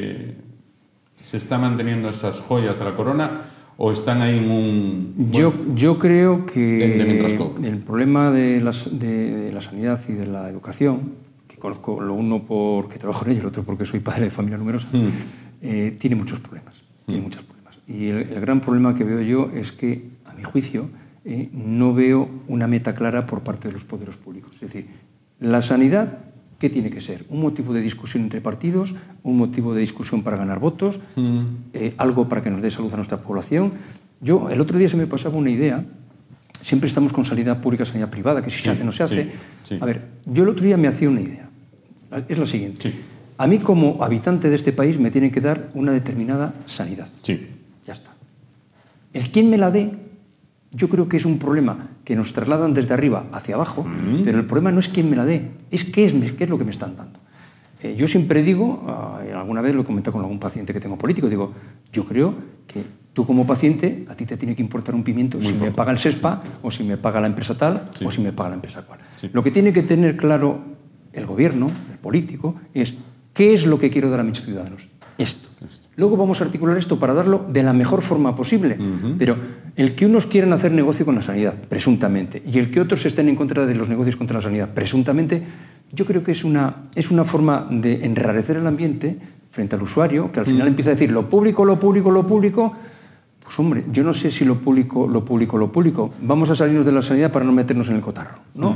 ¿Se están manteniendo esas joyas de la corona o están ahí en un... Bueno, yo creo que el problema de la sanidad y de la educación, que conozco lo uno porque trabajo en ello, el otro porque soy padre de familia numerosa, tiene muchos problemas. Tiene muchos problemas. Y el gran problema que veo yo es que, a mi juicio, no veo una meta clara por parte de los poderes públicos. Es decir, la sanidad, ¿qué tiene que ser? Un motivo de discusión entre partidos, un motivo de discusión para ganar votos, algo para que nos dé salud a nuestra población. Yo, el otro día se me pasaba una idea, siempre estamos con sanidad pública, sanidad privada, que si se hace, no se hace. A ver, yo el otro día me hacía una idea, es la siguiente. A mí, como habitante de este país, me tienen que dar una determinada sanidad. Ya está. El quién me la dé, yo creo que es un problema que nos trasladan desde arriba hacia abajo, pero el problema no es quién me la dé, es qué es lo que me están dando. Yo siempre digo, alguna vez lo he comentado con algún paciente que tengo político, digo, yo creo que tú como paciente, a ti te tiene que importar un pimiento si me paga el SESPA, o si me paga la empresa tal, o si me paga la empresa cual. Lo que tiene que tener claro el gobierno, el político, es qué es lo que quiero dar a mis ciudadanos. Esto. Luego vamos a articular esto para darlo de la mejor forma posible. Pero el que unos quieran hacer negocio con la sanidad, presuntamente, y el que otros estén en contra de los negocios contra la sanidad, presuntamente, yo creo que es una forma de enrarecer el ambiente frente al usuario, que al final empieza a decir lo público, lo público, lo público. Pues hombre, yo no sé si lo público, lo público, lo público. Vamos a salirnos de la sanidad para no meternos en el cotarro, ¿no?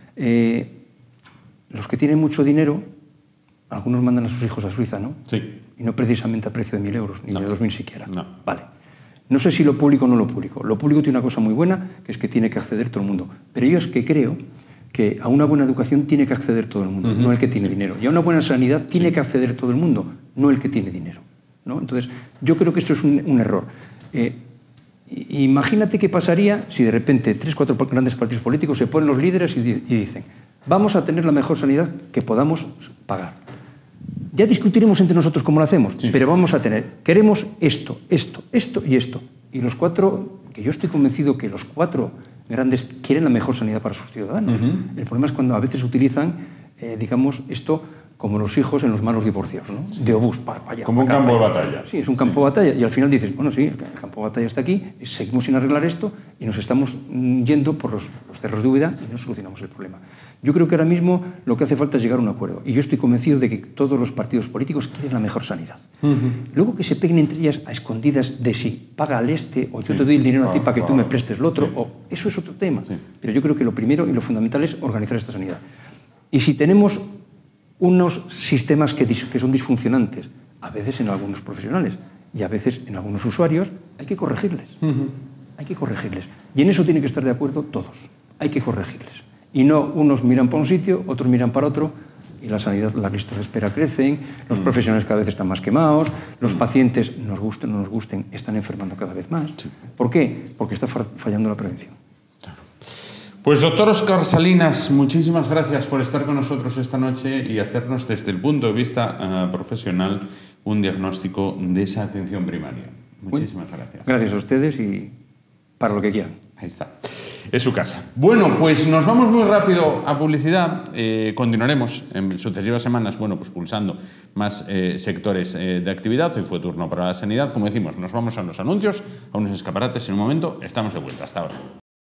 Los que tienen mucho dinero, algunos mandan a sus hijos a Suiza, ¿no? Sí. Y no precisamente a precio de 1.000 euros, ni de 2.000 siquiera. No. Vale. No sé si lo público o no lo público. Lo público tiene una cosa muy buena, que es que tiene que acceder todo el mundo. Pero yo es que creo que a una buena educación tiene que acceder todo el mundo, no el que tiene dinero. Y a una buena sanidad tiene que acceder todo el mundo, no el que tiene dinero, ¿no? Entonces, yo creo que esto es un error. Imagínate qué pasaría si de repente 3 o 4 grandes partidos políticos se ponen los líderes y dicen vamos a tener la mejor sanidad que podamos pagar. Ya discutiremos entre nosotros cómo lo hacemos, pero vamos a queremos esto, esto, esto y esto. Y los 4, que yo estoy convencido que los 4 grandes quieren la mejor sanidad para sus ciudadanos. El problema es cuando a veces utilizan, digamos, esto como los hijos en los malos divorcios, ¿no? De obús, para allá. Como un campo de batalla. Sí, es un campo de batalla. Y al final dices, bueno, sí, el campo de batalla está aquí, seguimos sin arreglar esto y nos estamos yendo por los cerros de huida y no solucionamos el problema. Yo creo que ahora mismo lo que hace falta es llegar a un acuerdo. Y yo estoy convencido de que todos los partidos políticos quieren la mejor sanidad. Luego que se peguen entre ellas a escondidas de sí, paga al este, o yo te doy el dinero a ti para que tú me prestes lo otro, o eso es otro tema. Pero yo creo que lo primero y lo fundamental es organizar esta sanidad. Y si tenemos unos sistemas que son disfuncionantes, a veces en algunos profesionales y a veces en algunos usuarios, hay que corregirles. Hay que corregirles. Y en eso tienen que estar de acuerdo todos. Hay que corregirles. Y no unos miran para un sitio, otros miran para otro, y la sanidad, las listas de espera crecen, los profesionales cada vez están más quemados, los pacientes, nos gusten o no nos gusten, están enfermando cada vez más. Sí. ¿Por qué? Porque está fallando la prevención. Claro. Pues doctor Óscar Salinas, muchísimas gracias por estar con nosotros esta noche y hacernos desde el punto de vista profesional un diagnóstico de esa atención primaria. Muchísimas gracias. Gracias a ustedes y para lo que quieran. Ahí está. Es su casa. Bueno, pues nos vamos muy rápido a publicidad. Continuaremos en sucesivas semanas, bueno, pues pulsando más sectores de actividad. Hoy fue turno para la sanidad. Como decimos, nos vamos a los anuncios, a unos escaparates en un momento. Estamos de vuelta. Hasta ahora.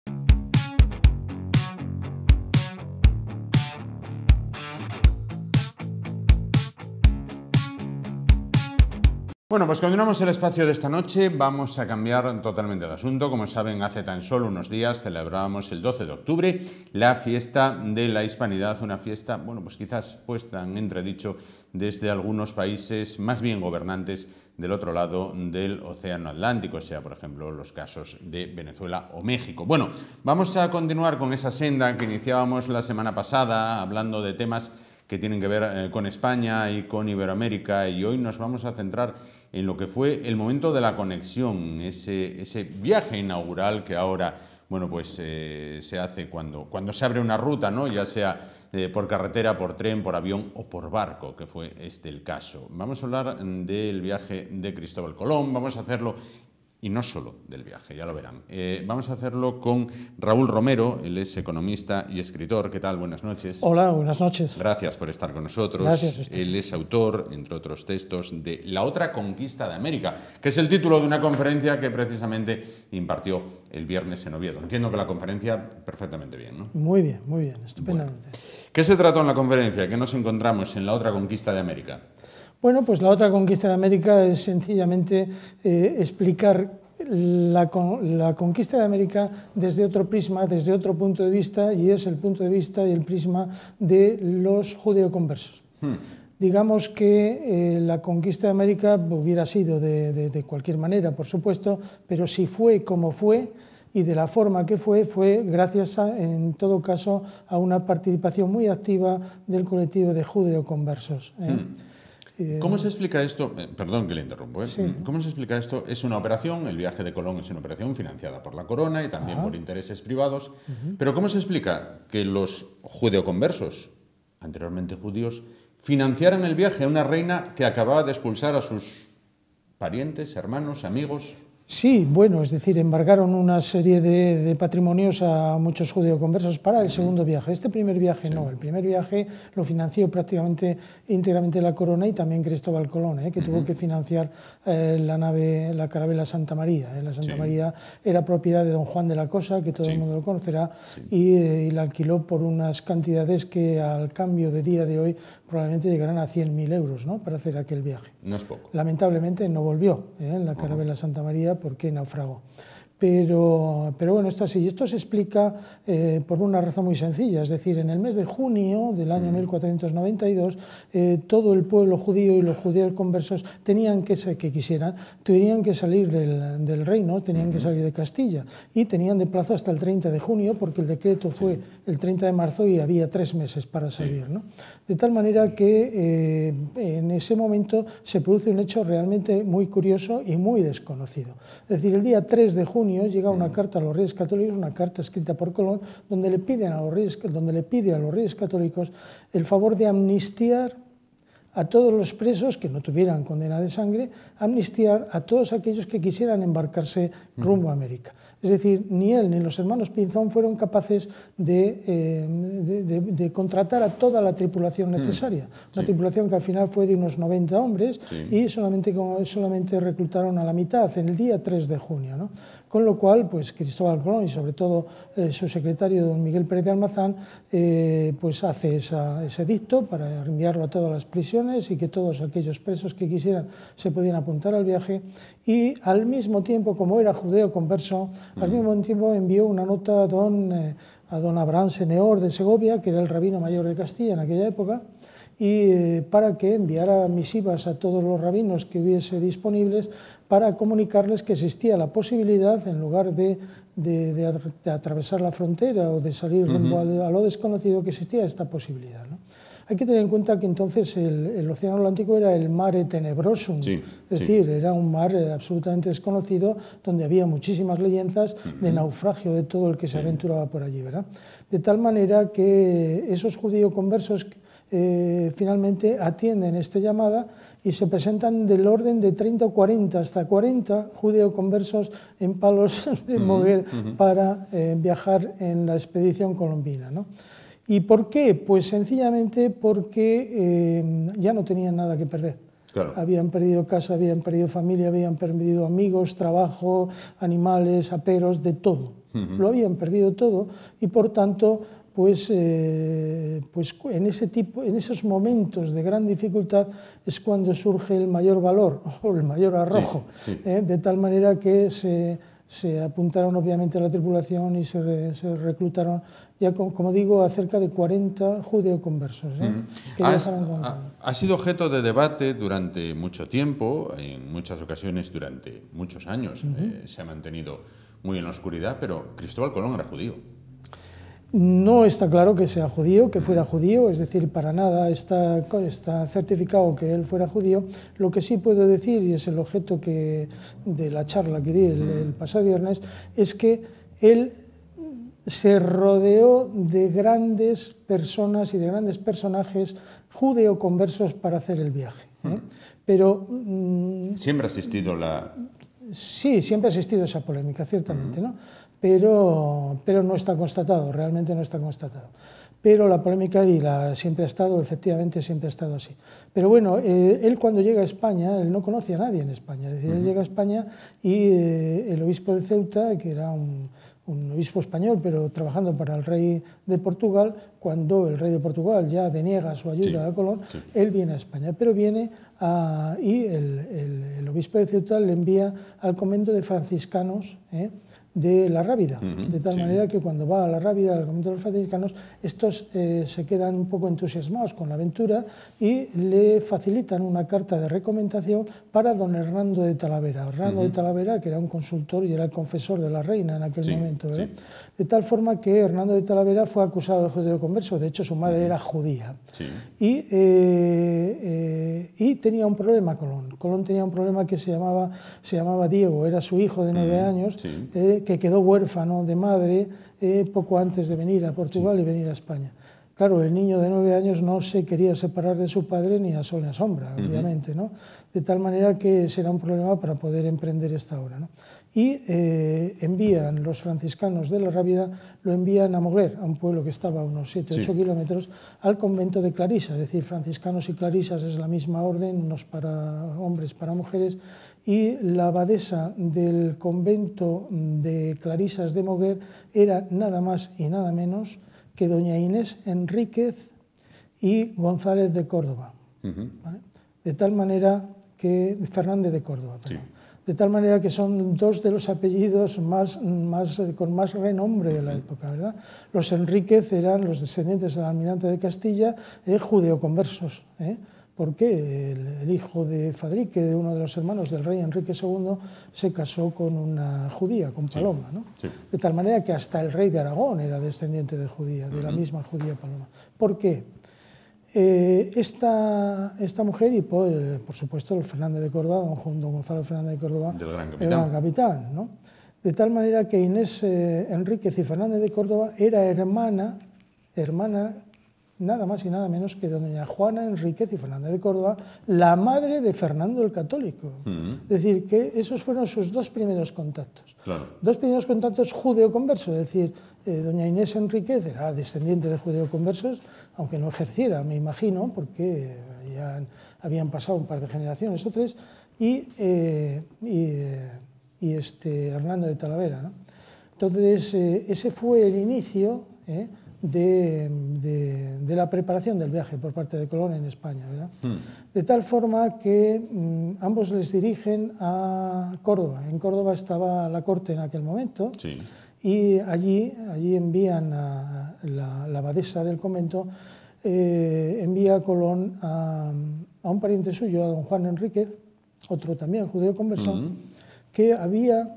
Bueno, pues continuamos el espacio de esta noche. Vamos a cambiar totalmente de asunto. Como saben, hace tan solo unos días celebrábamos el 12 de octubre la fiesta de la Hispanidad, una fiesta, bueno, pues quizás puesta en entredicho desde algunos países más bien gobernantes del otro lado del Océano Atlántico, sea por ejemplo los casos de Venezuela o México. Bueno, vamos a continuar con esa senda que iniciábamos la semana pasada, hablando de temas que tienen que ver con España y con Iberoamérica, y hoy nos vamos a centrar en lo que fue el momento de la conexión, ese viaje inaugural que ahora, bueno, pues se hace cuando se abre una ruta, ¿no? Ya sea por carretera, por tren, por avión o por barco, que fue este el caso. Vamos a hablar del viaje de Cristóbal Colón, vamos a hacerlo. Y no solo del viaje, ya lo verán. Vamos a hacerlo con Raúl Romero, él es economista y escritor. ¿Qué tal? Buenas noches. Hola, buenas noches. Gracias por estar con nosotros. Gracias a ustedes. Él es autor, entre otros textos, de La otra conquista de América, que es el título de una conferencia que precisamente impartió el viernes en Oviedo. Entiendo que la conferencia perfectamente bien, ¿no? Muy bien, estupendamente. Bueno. ¿Qué se trató en la conferencia? ¿Qué nos encontramos en La otra conquista de América? Bueno, pues la otra conquista de América es sencillamente explicar la conquista de América desde otro prisma, desde otro punto de vista, y es el punto de vista y el prisma de los judeoconversos. Digamos que la conquista de América hubiera sido de cualquier manera, por supuesto, pero si fue como fue y de la forma que fue gracias, en todo caso, a una participación muy activa del colectivo de judeoconversos. ¿Cómo se explica esto? Perdón que le interrumpo. Sí. ¿Cómo se explica esto? Es una operación, el viaje de Colón es una operación financiada por la corona y también por intereses privados. Pero ¿cómo se explica que los judeoconversos, anteriormente judíos, financiaran el viaje a una reina que acababa de expulsar a sus parientes, hermanos, amigos? Sí, bueno, es decir, embargaron una serie de patrimonios a muchos judeoconversos para el segundo viaje. Este primer viaje no, el primer viaje lo financió prácticamente íntegramente la corona y también Cristóbal Colón, que tuvo que financiar la carabela Santa María. La Santa María era propiedad de don Juan de la Cosa, que todo el mundo lo conocerá, y la alquiló por unas cantidades que al cambio de día de hoy probablemente llegarán a 100.000 euros, ¿no?, para hacer aquel viaje. No es poco. Lamentablemente no volvió en la carabela Santa María porque naufragó. Pero bueno, esto así. Esto se explica por una razón muy sencilla, es decir, en el mes de junio del año 1492, todo el pueblo judío y los judíos conversos tenían que salir del reino, tenían que salir de Castilla, y tenían de plazo hasta el 30 de junio, porque el decreto fue el 30 de marzo y había 3 meses para salir, ¿no? De tal manera que en ese momento se produce un hecho realmente muy curioso y muy desconocido. Es decir, el día 3 de junio llega una carta a los Reyes Católicos, una carta escrita por Colón, donde le pide a los Reyes Católicos el favor de amnistiar a todos los presos que no tuvieran condena de sangre, amnistiar a todos aquellos que quisieran embarcarse rumbo a América. Es decir, ni él ni los hermanos Pinzón fueron capaces de contratar a toda la tripulación necesaria. Una tripulación que al final fue de unos 90 hombres y solamente reclutaron a la mitad en el día 3 de junio, ¿no? Con lo cual, pues Cristóbal Colón y sobre todo su secretario, don Miguel Pérez de Almazán, pues hace ese edicto para enviarlo a todas las prisiones y que todos aquellos presos que quisieran se podían apuntar al viaje, y al mismo tiempo, como era judeo converso, al mismo tiempo envió una nota a don Abraham Seneor de Segovia, que era el rabino mayor de Castilla en aquella época, y para que enviara misivas a todos los rabinos que hubiese disponibles para comunicarles que existía la posibilidad, en lugar de atravesar la frontera o de salir rumbo a lo desconocido, que existía esta posibilidad, ¿no? Hay que tener en cuenta que entonces el Océano Atlántico era el mare tenebrosum, sí, es decir, era un mar absolutamente desconocido donde había muchísimas leyendas de naufragio de todo el que se aventuraba por allí, ¿verdad? De tal manera que esos judíos conversos finalmente atienden esta llamada y se presentan del orden de 30 o 40, hasta 40 judeoconversos en Palos de Moguer para viajar en la expedición colombina, ¿no? ¿Y por qué? Pues sencillamente porque ya no tenían nada que perder. Claro. Habían perdido casa, habían perdido familia, habían perdido amigos, trabajo, animales, aperos, de todo. Lo habían perdido todo y por tanto pues en esos momentos de gran dificultad es cuando surge el mayor valor o el mayor arrojo, de tal manera que se apuntaron obviamente a la tripulación y se reclutaron, ya como digo, a cerca de 40 judeoconversos. Ha sido objeto de debate durante mucho tiempo, en muchas ocasiones durante muchos años, se ha mantenido muy en la oscuridad, pero Cristóbal Colón era judío. No está claro que sea judío, que fuera judío, es decir, para nada está certificado que él fuera judío. Lo que sí puedo decir, y es el objeto de la charla que di el pasado viernes, es que él se rodeó de grandes personas y de grandes personajes judeoconversos para hacer el viaje. Pero siempre ha existido la... Sí, siempre ha existido esa polémica, ciertamente, ¿no? Pero no está constatado, realmente no está constatado. Pero la polémica siempre ha estado, efectivamente, siempre ha estado así. Pero bueno, él cuando llega a España, él no conocía a nadie en España. Es decir, él llega a España y el obispo de Ceuta, que era un obispo español, pero trabajando para el rey de Portugal, cuando el rey de Portugal ya deniega su ayuda a Colón, él viene a España, pero viene y el obispo de Ceuta le envía al convento de franciscanos de la Rábida, de tal manera que cuando va a la Rábida, al convento de los franciscanos, estos se quedan un poco entusiasmados con la aventura y le facilitan una carta de recomendación para don Hernando de Talavera. Hernando de Talavera, que era un consultor y era el confesor de la reina en aquel momento, ¿verdad? De tal forma que Hernando de Talavera fue acusado de judeoconverso, de hecho su madre era judía. Y tenía un problema Colón. Colón tenía un problema que se llamaba Diego, era su hijo de 9 años, que quedó huérfano de madre poco antes de venir a Portugal y venir a España. Claro, el niño de 9 años no se quería separar de su padre ni a sol ni a sombra, obviamente, ¿no? De tal manera que será un problema para poder emprender esta obra, ¿no? Y envían los franciscanos de la Rábida, lo envían a Moguer, a un pueblo que estaba a unos 7-8 kilómetros, al convento de clarisas, es decir, franciscanos y clarisas es la misma orden, unos para hombres, para mujeres, y la abadesa del convento de clarisas de Moguer era nada más y nada menos que doña Inés Enríquez y González de Córdoba, ¿vale? De tal manera que Fernández de Córdoba, de tal manera que son dos de los apellidos con más renombre de la época, ¿verdad? Los Enríquez eran los descendientes del almirante de Castilla, judeoconversos, porque el hijo de Fadrique, de uno de los hermanos del rey Enrique II, se casó con una judía, con Paloma, ¿no? De tal manera que hasta el rey de Aragón era descendiente de judía, de la misma judía Paloma. ¿Por qué? Esta mujer y por supuesto el Fernández de Córdoba, don Gonzalo Fernández de Córdoba, el gran capitán, ¿no? De tal manera que Inés Enríquez y Fernández de Córdoba era hermana nada más y nada menos que doña Juana Enríquez y Fernández de Córdoba, la madre de Fernando el Católico. Es decir, que esos fueron sus dos primeros contactos. Dos primeros contactos judeoconversos, es decir, doña Inés Enríquez era descendiente de judeoconversos, aunque no ejerciera, me imagino, porque ya habían pasado un par de generaciones o tres, y Hernando de Talavera, ¿no? Entonces, ese fue el inicio de la preparación del viaje por parte de Colón en España, ¿verdad? De tal forma que ambos les dirigen a Córdoba. En Córdoba estaba la corte en aquel momento, y allí envían a la abadesa del convento, envía a Colón a un pariente suyo, a don Juan Enríquez, otro también judeo converso, que había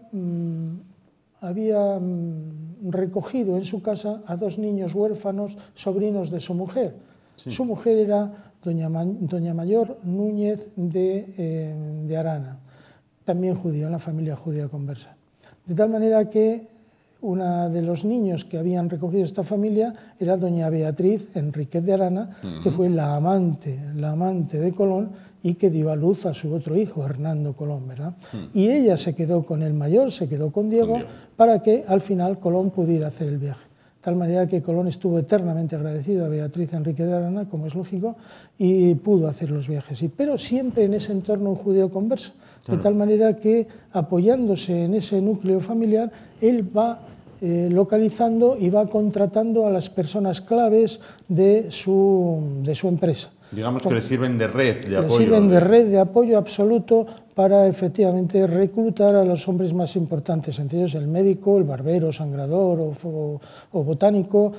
recogido en su casa a dos niños huérfanos, sobrinos de su mujer. Sí. Su mujer era doña Mayor Núñez de Arana, también judía, una familia judía conversa. De tal manera que una de los niños que habían recogido esta familia era doña Beatriz Enríquez de Arana, que fue la amante de Colón y que dio a luz a su otro hijo, Hernando Colón, ¿verdad? Y ella se quedó con el mayor, se quedó con Diego, para que al final Colón pudiera hacer el viaje. De tal manera que Colón estuvo eternamente agradecido a Beatriz Enríquez de Arana, como es lógico, y pudo hacer los viajes. Pero siempre en ese entorno judeo converso, de tal manera que, apoyándose en ese núcleo familiar, él va localizando y va contratando a las personas claves de su empresa. Digamos que le sirven de red de apoyo. Le sirven de red de apoyo absoluto para efectivamente reclutar a los hombres más importantes, entre ellos el médico, el barbero, sangrador o botánico,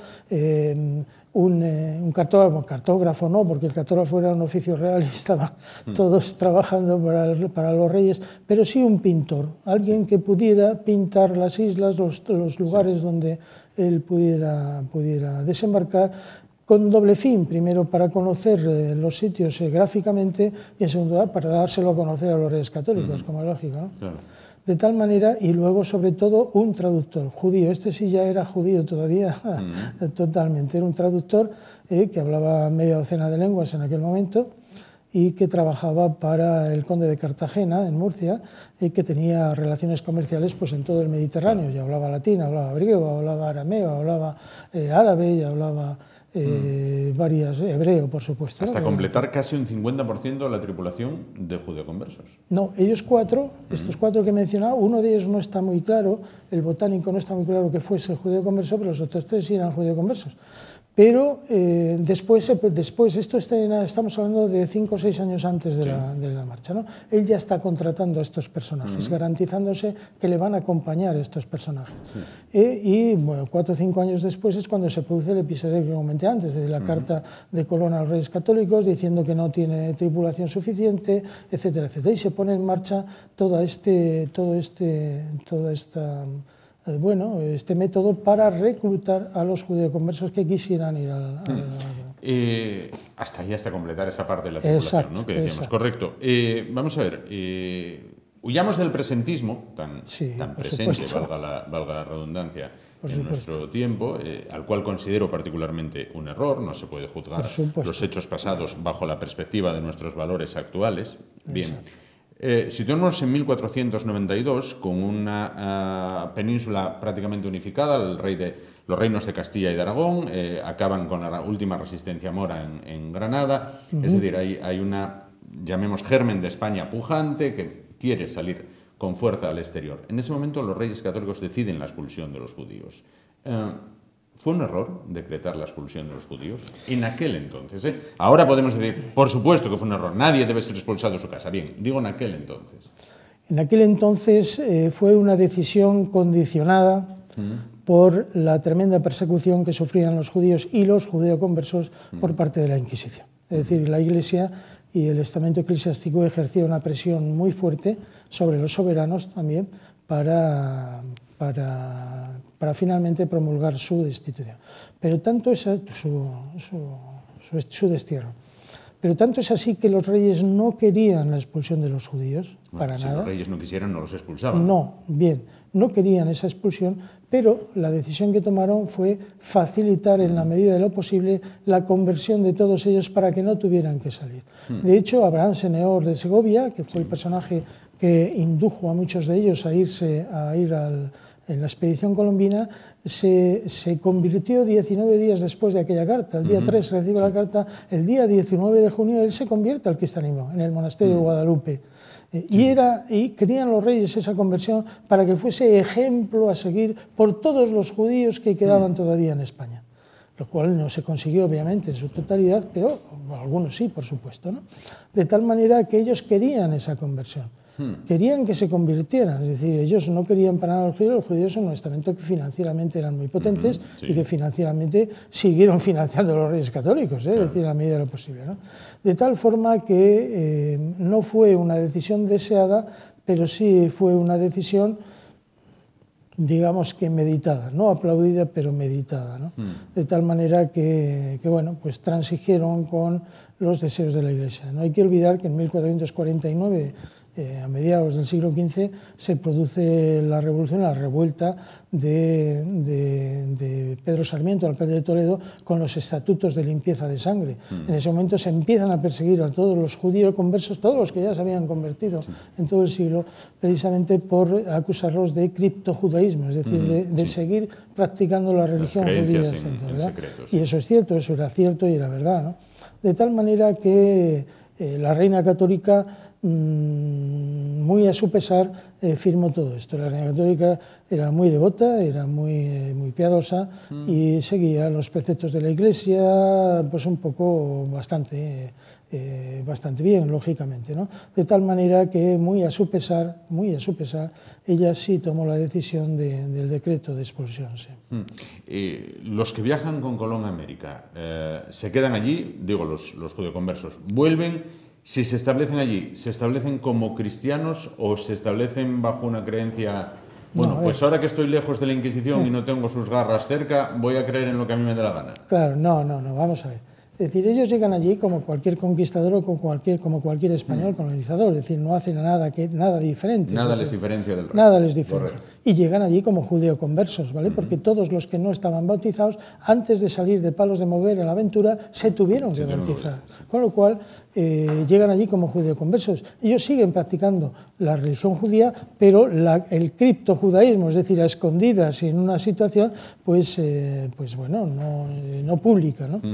un cartógrafo no, porque el cartógrafo era un oficio real y estaban todos trabajando para los reyes, pero sí un pintor, alguien que pudiera pintar las islas, los lugares donde él pudiera desembarcar, con doble fin: primero para conocer los sitios gráficamente y en segundo lugar para dárselo a conocer a los reyes católicos, como es lógico, ¿no? Claro. De tal manera, y luego sobre todo un traductor judío, este sí ya era judío todavía, totalmente, era un traductor que hablaba media docena de lenguas en aquel momento y que trabajaba para el conde de Cartagena, en Murcia, y que tenía relaciones comerciales pues, en todo el Mediterráneo, y hablaba latín, hablaba griego, hablaba arameo, hablaba árabe y hablaba varias, hebreo, por supuesto. Hasta completar casi un 50% de la tripulación de judeoconversos. No, ellos cuatro, estos cuatro que he mencionado, uno de ellos no está muy claro, el botánico no está muy claro que fuese judeoconverso, pero los otros tres sí eran judeoconversos. Pero después esto estamos hablando de 5 o 6 años antes de la marcha, ¿no? Él ya está contratando a estos personajes, garantizándose que le van a acompañar estos personajes. Y bueno, 4 o 5 años después es cuando se produce el episodio que comenté antes, de la carta de Colón a los Reyes Católicos diciendo que no tiene tripulación suficiente, etcétera, etcétera. Y se pone en marcha este método para reclutar a los judeoconversos que quisieran ir al hasta ahí, hasta completar esa parte de la tripulación, ¿no? Que decíamos. Correcto. Vamos a ver, huyamos del presentismo tan presente, valga la redundancia, en nuestro tiempo, al cual considero particularmente un error. No se puede juzgar los hechos pasados bajo la perspectiva de nuestros valores actuales. Bien. Situémonos en 1492, con una península prácticamente unificada, los reinos de Castilla y de Aragón, acaban con la última resistencia mora en Granada, es decir, hay una, llamemos, germen de España pujante que quiere salir con fuerza al exterior. En ese momento los reyes católicos deciden la expulsión de los judíos. ¿Fue un error decretar la expulsión de los judíos en aquel entonces? Ahora podemos decir, por supuesto que fue un error, nadie debe ser expulsado de su casa. Bien, digo en aquel entonces. En aquel entonces fue una decisión condicionada por la tremenda persecución que sufrían los judíos y los judeoconversos por parte de la Inquisición. Es decir, la Iglesia y el estamento eclesiástico ejercía una presión muy fuerte sobre los soberanos también para finalmente promulgar su destitución. Pero tanto es su destierro. Pero tanto es así que los reyes no querían la expulsión de los judíos, para nada. Si los reyes no quisieran, no los expulsaban. No, bien, no querían esa expulsión, pero la decisión que tomaron fue facilitar en la medida de lo posible la conversión de todos ellos para que no tuvieran que salir. De hecho, Abraham Seneor de Segovia, que fue el personaje que indujo a muchos de ellos a ir en la expedición colombina, se convirtió 19 días después de aquella carta. El día 3 recibe la carta, el día 19 de junio él se convierte al cristianismo en el monasterio de Guadalupe. Y querían los reyes esa conversión para que fuese ejemplo a seguir por todos los judíos que quedaban todavía en España, lo cual no se consiguió obviamente en su totalidad, pero algunos sí, por supuesto, ¿no? De tal manera que ellos querían esa conversión. Querían que se convirtieran, es decir, ellos no querían para nada a los judíos son un estamento que financieramente eran muy potentes y que financieramente siguieron financiando a los reyes católicos, es decir, a la medida de lo posible, ¿no? De tal forma que no fue una decisión deseada, pero sí fue una decisión digamos que meditada, no aplaudida, pero meditada, ¿no? De tal manera que, bueno, pues transigieron con los deseos de la Iglesia. No hay que olvidar que en 1449, a mediados del siglo XV, se produce la revolución, la revuelta de Pedro Sarmiento, alcalde de Toledo, con los estatutos de limpieza de sangre. En ese momento se empiezan a perseguir a todos los judíos conversos, todos los que ya se habían convertido en todo el siglo, precisamente por acusarlos de criptojudaísmo, es decir, de seguir practicando la religión judía. Y eso es cierto, eso era cierto y era verdad, ¿no? De tal manera que la reina católica, muy a su pesar, firmó todo esto. La reina católica era muy devota, era muy piadosa y seguía los preceptos de la Iglesia, pues un poco bastante bien, lógicamente, ¿no? De tal manera que muy a su pesar, ella sí tomó la decisión del decreto de expulsión. Sí. Los que viajan con Colón a América, se quedan allí, digo, los judeoconversos, vuelven. Si se establecen allí, ¿se establecen como cristianos o se establecen bajo una creencia? Bueno, pues ahora que estoy lejos de la Inquisición y no tengo sus garras cerca, voy a creer en lo que a mí me dé la gana. Claro, no, vamos a ver. Es decir, ellos llegan allí como cualquier conquistador o como cualquier español colonizador, es decir, no hacen nada diferente. Nada les diferencia del resto. Nada les diferencia. Y llegan allí como judeoconversos, ¿vale? Porque todos los que no estaban bautizados, antes de salir de Palos de Moguer en la aventura, se tuvieron que bautizar. Con lo cual, llegan allí como judeoconversos. Ellos siguen practicando la religión judía, pero el criptojudaísmo, es decir, a escondidas y en una situación, pues bueno, no pública, ¿no?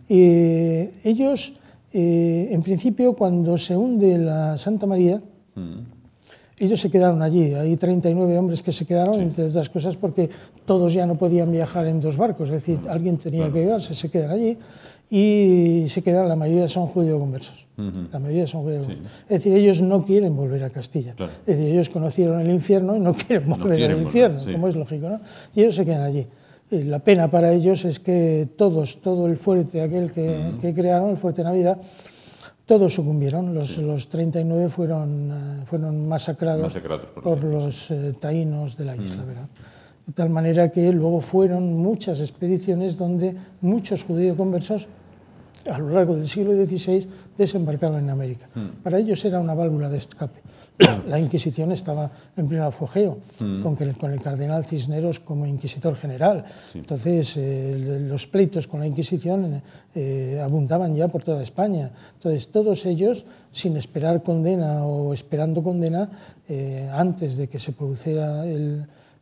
Ellos, en principio, cuando se hunde la Santa María, ellos se quedaron allí. Hay 39 hombres que se quedaron, entre otras cosas porque todos ya no podían viajar en dos barcos, es decir, alguien tenía que quedarse, se quedan allí y se quedan, la mayoría son judeoconversos. La mayoría son judeoconversos. Es decir, ellos no quieren volver a Castilla. Es decir, ellos conocieron el infierno y no quieren volver al infierno, como es lógico, ¿no? Y ellos se quedan allí. La pena para ellos es que todo el fuerte aquel que crearon, el fuerte Navidad, todos sucumbieron. Los 39 fueron masacrados por los taínos de la isla, ¿verdad? De tal manera que luego fueron muchas expediciones donde muchos judíos-conversos a lo largo del siglo XVI desembarcaron en América. Para ellos era una válvula de escape. La Inquisición estaba en pleno apogeo, con el cardenal Cisneros como inquisidor general. Entonces, los pleitos con la Inquisición abundaban ya por toda España. Entonces, todos ellos, sin esperar condena o esperando condena, antes de que se produciera el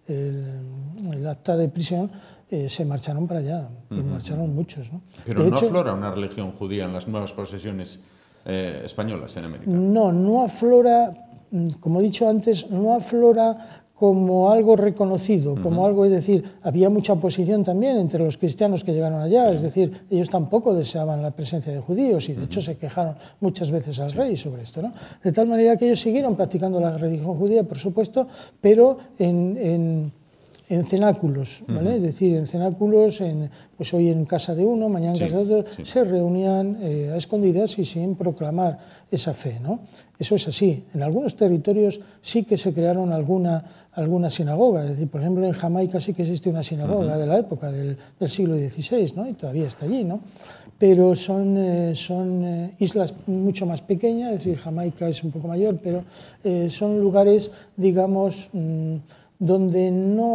acta de prisión, se marcharon para allá, y marcharon muchos, ¿no? Pero de hecho, aflora una religión judía en las nuevas posesiones españolas en América. No aflora. Como he dicho antes, no aflora como algo reconocido, como algo, es decir, había mucha oposición también entre los cristianos que llegaron allá, es decir, ellos tampoco deseaban la presencia de judíos y de hecho se quejaron muchas veces al rey sobre esto, ¿no? De tal manera que ellos siguieron practicando la religión judía, por supuesto, pero en cenáculos, ¿vale? Es decir, en cenáculos, pues hoy en casa de uno, mañana en casa de otro, se reunían a escondidas y sin proclamar esa fe, ¿no? Eso es así. En algunos territorios sí que se crearon alguna sinagoga, es decir, por ejemplo, en Jamaica sí que existe una sinagoga de la época del siglo XVI, ¿no? Y todavía está allí, ¿no? Pero son islas mucho más pequeñas, es decir, Jamaica es un poco mayor, pero son lugares, digamos, donde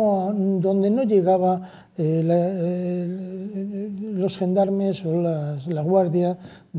no llegaba los gendarmes o la guardia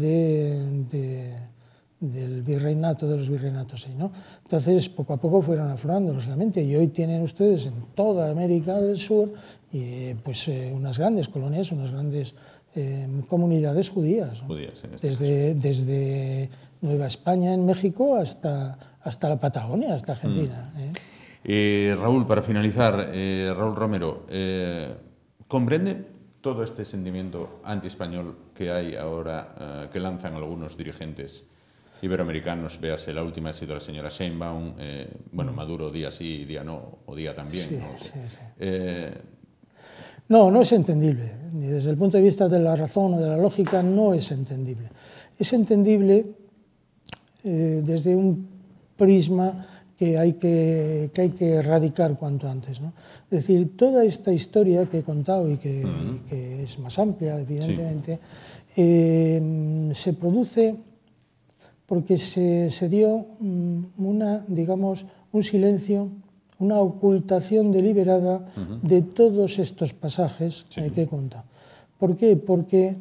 del virreinato, de los virreinatos ahí, ¿no? Entonces, poco a poco fueron aflorando, lógicamente, y hoy tienen ustedes en toda América del Sur pues unas grandes colonias, unas grandes comunidades judías, ¿no? Desde Nueva España en México hasta la Patagonia, hasta Argentina. Raúl, para finalizar, Raúl Romero, ¿comprende todo este sentimiento anti-español que hay ahora, que lanzan algunos dirigentes iberoamericanos? Véase, la última ha sido la señora Sheinbaum, bueno, Maduro día sí, día no, o día también. Sí, no sé. sí. No es entendible, ni desde el punto de vista de la razón o de la lógica no es entendible. Es entendible desde un prisma que hay que erradicar cuanto antes, ¿no? Es decir, toda esta historia que he contado y que es más amplia, evidentemente, se produce porque se dio digamos, un silencio, una ocultación deliberada de todos estos pasajes que he contado. ¿Por qué? Porque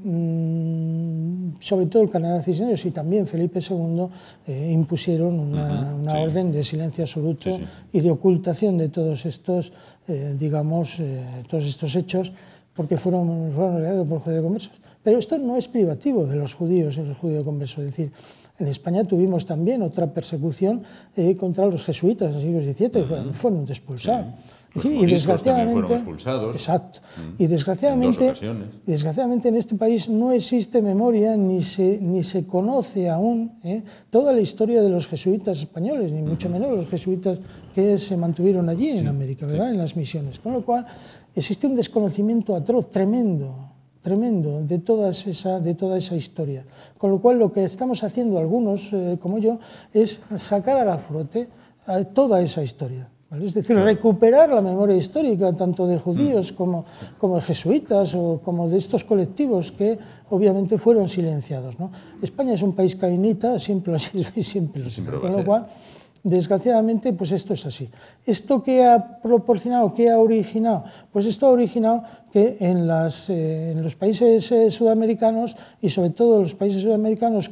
sobre todo el Canadá Cisneros y también Felipe II impusieron una orden de silencio absoluto y de ocultación de todos estos, digamos, todos estos hechos, porque fueron realizados por judío-conversos. Pero esto no es privativo de los judíos y los judío-conversos. Es decir, en España tuvimos también otra persecución contra los jesuitas en el siglo XVII, fueron expulsados. Los y desgraciadamente fueron expulsados. Exacto. Y desgraciadamente en este país no existe memoria ni se conoce aún toda la historia de los jesuitas españoles, ni mucho menos los jesuitas que se mantuvieron allí en América, ¿verdad? En las misiones. Con lo cual existe un desconocimiento atroz, tremendo de toda esa historia. Con lo cual lo que estamos haciendo algunos, como yo, es sacar a la flote toda esa historia. ¿Vale? Es decir, recuperar la memoria histórica tanto de judíos como de jesuitas o como de estos colectivos que obviamente fueron silenciados, ¿no? España es un país cainita, siempre lo ha sido y siempre lo será. Con lo cual, desgraciadamente, pues esto es así. ¿Esto qué ha proporcionado, qué ha originado? Pues esto ha originado que en los países sudamericanos y sobre todo los países sudamericanos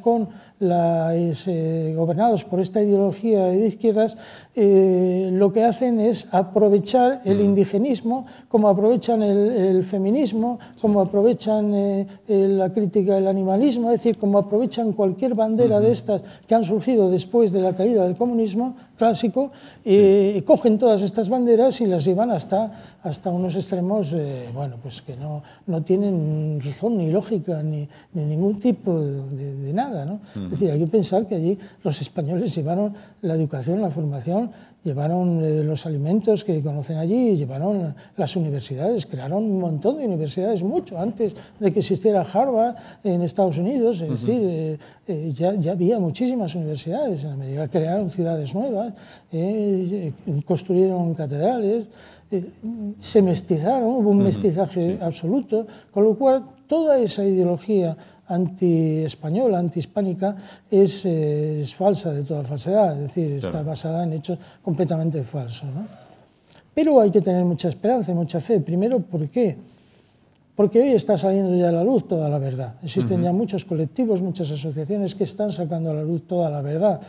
gobernados por esta ideología de izquierdas, lo que hacen es aprovechar el indigenismo, como aprovechan el feminismo, como aprovechan la crítica del animalismo, es decir, como aprovechan cualquier bandera de estas que han surgido después de la caída del comunismo clásico, cogen todas estas banderas y las llevan hasta unos extremos bueno, pues que no tienen razón ni lógica ni ningún tipo de nada, ¿no? Es decir, hay que pensar que allí los españoles llevaron la educación, la formación, llevaron los alimentos que conocen allí, llevaron las universidades, crearon un montón de universidades mucho antes de que existiera Harvard en Estados Unidos, es decir, ya había muchísimas universidades en América, crearon ciudades nuevas, construyeron catedrales, se mestizaron, hubo un mestizaje absoluto, con lo cual toda esa ideología anti-española, anti-hispánica, es falsa de toda falsedad, es decir, está basada en hechos completamente falsos, ¿no? Pero hay que tener mucha esperanza y mucha fe. Primero, ¿por qué? Porque hoy está saliendo ya a la luz toda la verdad. Existen ya muchos colectivos, muchas asociaciones que están sacando a la luz toda la verdad,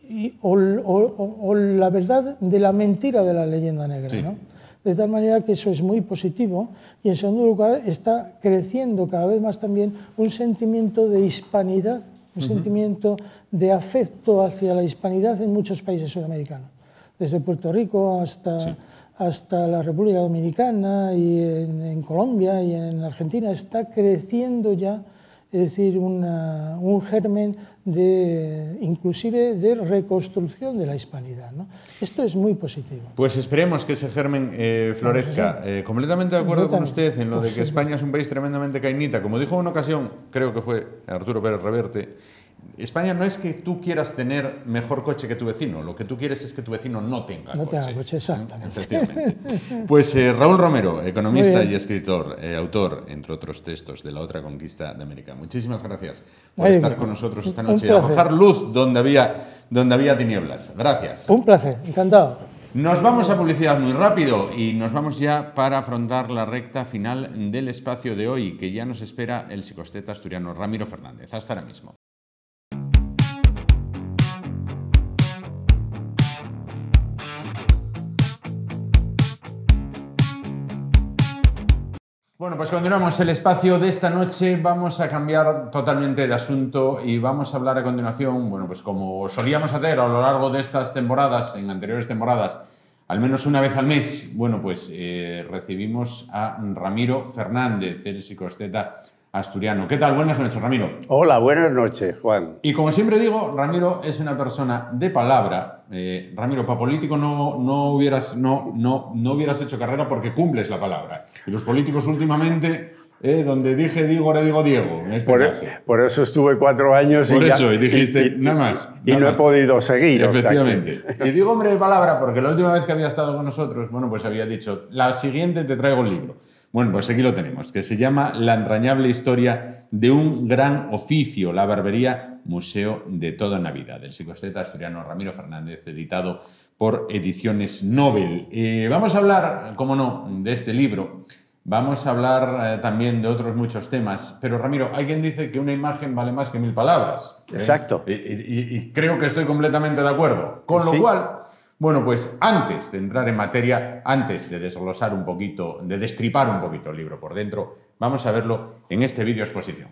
o la verdad de la mentira de la leyenda negra, ¿no? De tal manera que eso es muy positivo y en segundo lugar está creciendo cada vez más también un sentimiento de hispanidad, un sentimiento de afecto hacia la hispanidad en muchos países sudamericanos, desde Puerto Rico hasta la República Dominicana y en Colombia y en Argentina está creciendo ya, es decir, un germen inclusive de reconstrucción de la hispanidad, ¿no? Esto es muy positivo. Pues esperemos que ese germen florezca. Completamente de acuerdo con usted en lo de que España es un país tremendamente cainita. Como dijo en una ocasión, creo que fue Arturo Pérez Reverte, España no es que tú quieras tener mejor coche que tu vecino, lo que tú quieres es que tu vecino no tenga coche. No tenga coche, exactamente. Efectivamente. Pues Raúl Romero, economista y escritor, autor, entre otros textos, de La otra conquista de América. Muchísimas gracias por estar con nosotros esta noche y arrojar luz donde había tinieblas. Gracias. Un placer, encantado. Nos vamos a publicidad muy rápido y nos vamos ya para afrontar la recta final del espacio de hoy, que ya nos espera el psicosteta asturiano Ramiro Fernández. Hasta ahora mismo. Bueno, pues continuamos el espacio de esta noche. Vamos a cambiar totalmente de asunto y vamos a hablar a continuación, bueno, pues como solíamos hacer a lo largo de estas temporadas, en anteriores temporadas, al menos una vez al mes, bueno, pues recibimos a Ramiro Fernández, el psicosteta asturiano. ¿Qué tal? Buenas noches, Ramiro. Hola, buenas noches, Juan. Y como siempre digo, Ramiro es una persona de palabra. Ramiro, para político no hubieras hecho carrera porque cumples la palabra. Y los políticos últimamente Donde dije digo, ahora digo Diego, en este caso. Por eso estuve 4 años por eso, y dijiste nada más. Y no he podido seguir. Efectivamente. Y digo hombre de palabra porque la última vez que había estado con nosotros, bueno, pues había dicho, la siguiente te traigo el libro. Bueno, pues aquí lo tenemos, que se llama La entrañable historia de un gran oficio, la barbería, museo de toda una vida, del psicoesteta asturiano Ramiro Fernández, editado por Ediciones Nobel. Vamos a hablar, cómo no, de este libro. Vamos a hablar también de otros muchos temas, pero Ramiro, hay quien dice que una imagen vale más que 1000 palabras. Exacto. Y creo que estoy completamente de acuerdo. Con lo cual, bueno, pues antes de entrar en materia, antes de desglosar un poquito, de destripar un poquito el libro por dentro, vamos a verlo en este vídeo exposición.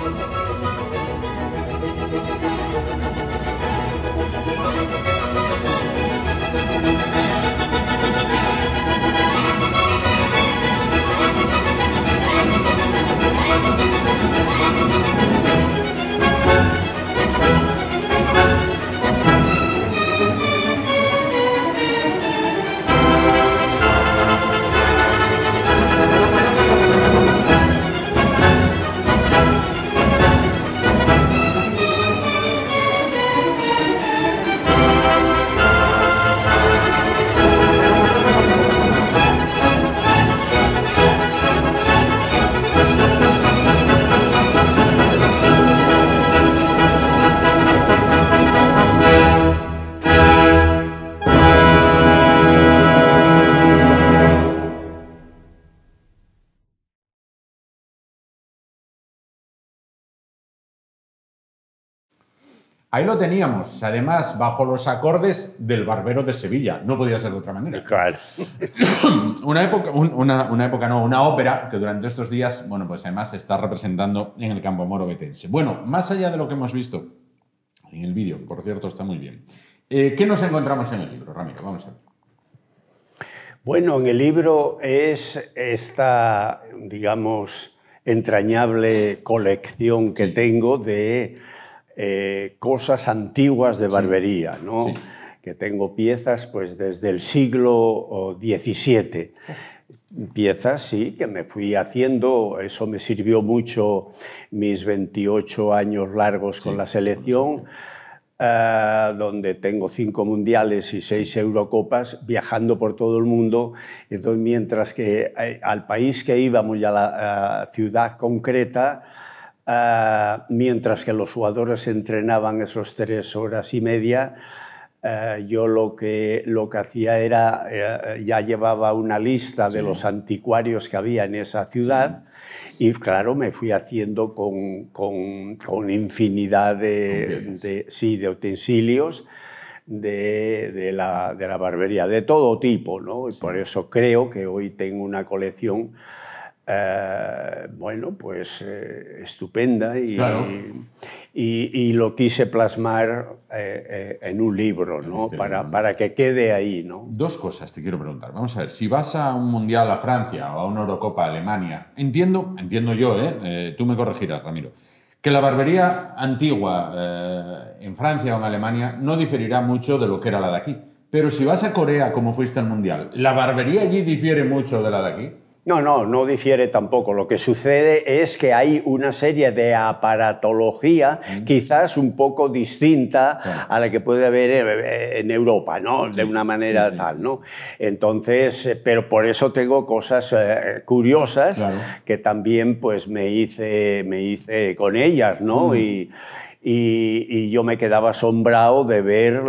Ahí lo teníamos, además bajo los acordes del Barbero de Sevilla, no podía ser de otra manera. Claro. Una ópera que durante estos días, bueno, pues además se está representando en el Campo Moro Betense. Bueno, más allá de lo que hemos visto en el vídeo, por cierto, está muy bien. ¿Qué nos encontramos en el libro, Ramiro? Vamos a ver. Bueno, en el libro es esta, digamos, entrañable colección que tengo de cosas antiguas de barbería, ¿no? Sí. Que tengo piezas pues desde el siglo XVII. Piezas, sí, que me fui haciendo, eso me sirvió mucho mis 28 años largos con la selección, donde tengo 5 mundiales y 6 Eurocopas, viajando por todo el mundo. Entonces, mientras que al país que íbamos y a la ciudad concreta, mientras que los jugadores entrenaban esos 3 horas y media, yo lo que hacía era, ya llevaba una lista de los anticuarios que había en esa ciudad y, claro, me fui haciendo con infinidad de utensilios de la barbería, de todo tipo, ¿no? Y por eso creo que hoy tengo una colección bueno, pues estupenda y, claro. y lo quise plasmar en un libro, ¿no? Para que quede ahí, ¿no? Dos cosas te quiero preguntar. Vamos a ver, si vas a un Mundial a Francia o a una Eurocopa a Alemania, entiendo yo, tú me corregirás, Ramiro, que la barbería antigua en Francia o en Alemania no diferirá mucho de lo que era la de aquí. Pero si vas a Corea, como fuiste al Mundial, ¿la barbería allí difiere mucho de la de aquí? No difiere tampoco. Lo que sucede es que hay una serie de aparatología quizás un poco distinta a la que puede haber en Europa, ¿no? De una manera tal, ¿no? Entonces, pero por eso tengo cosas curiosas que también pues me hice con ellas, ¿no? Y yo me quedaba asombrado de ver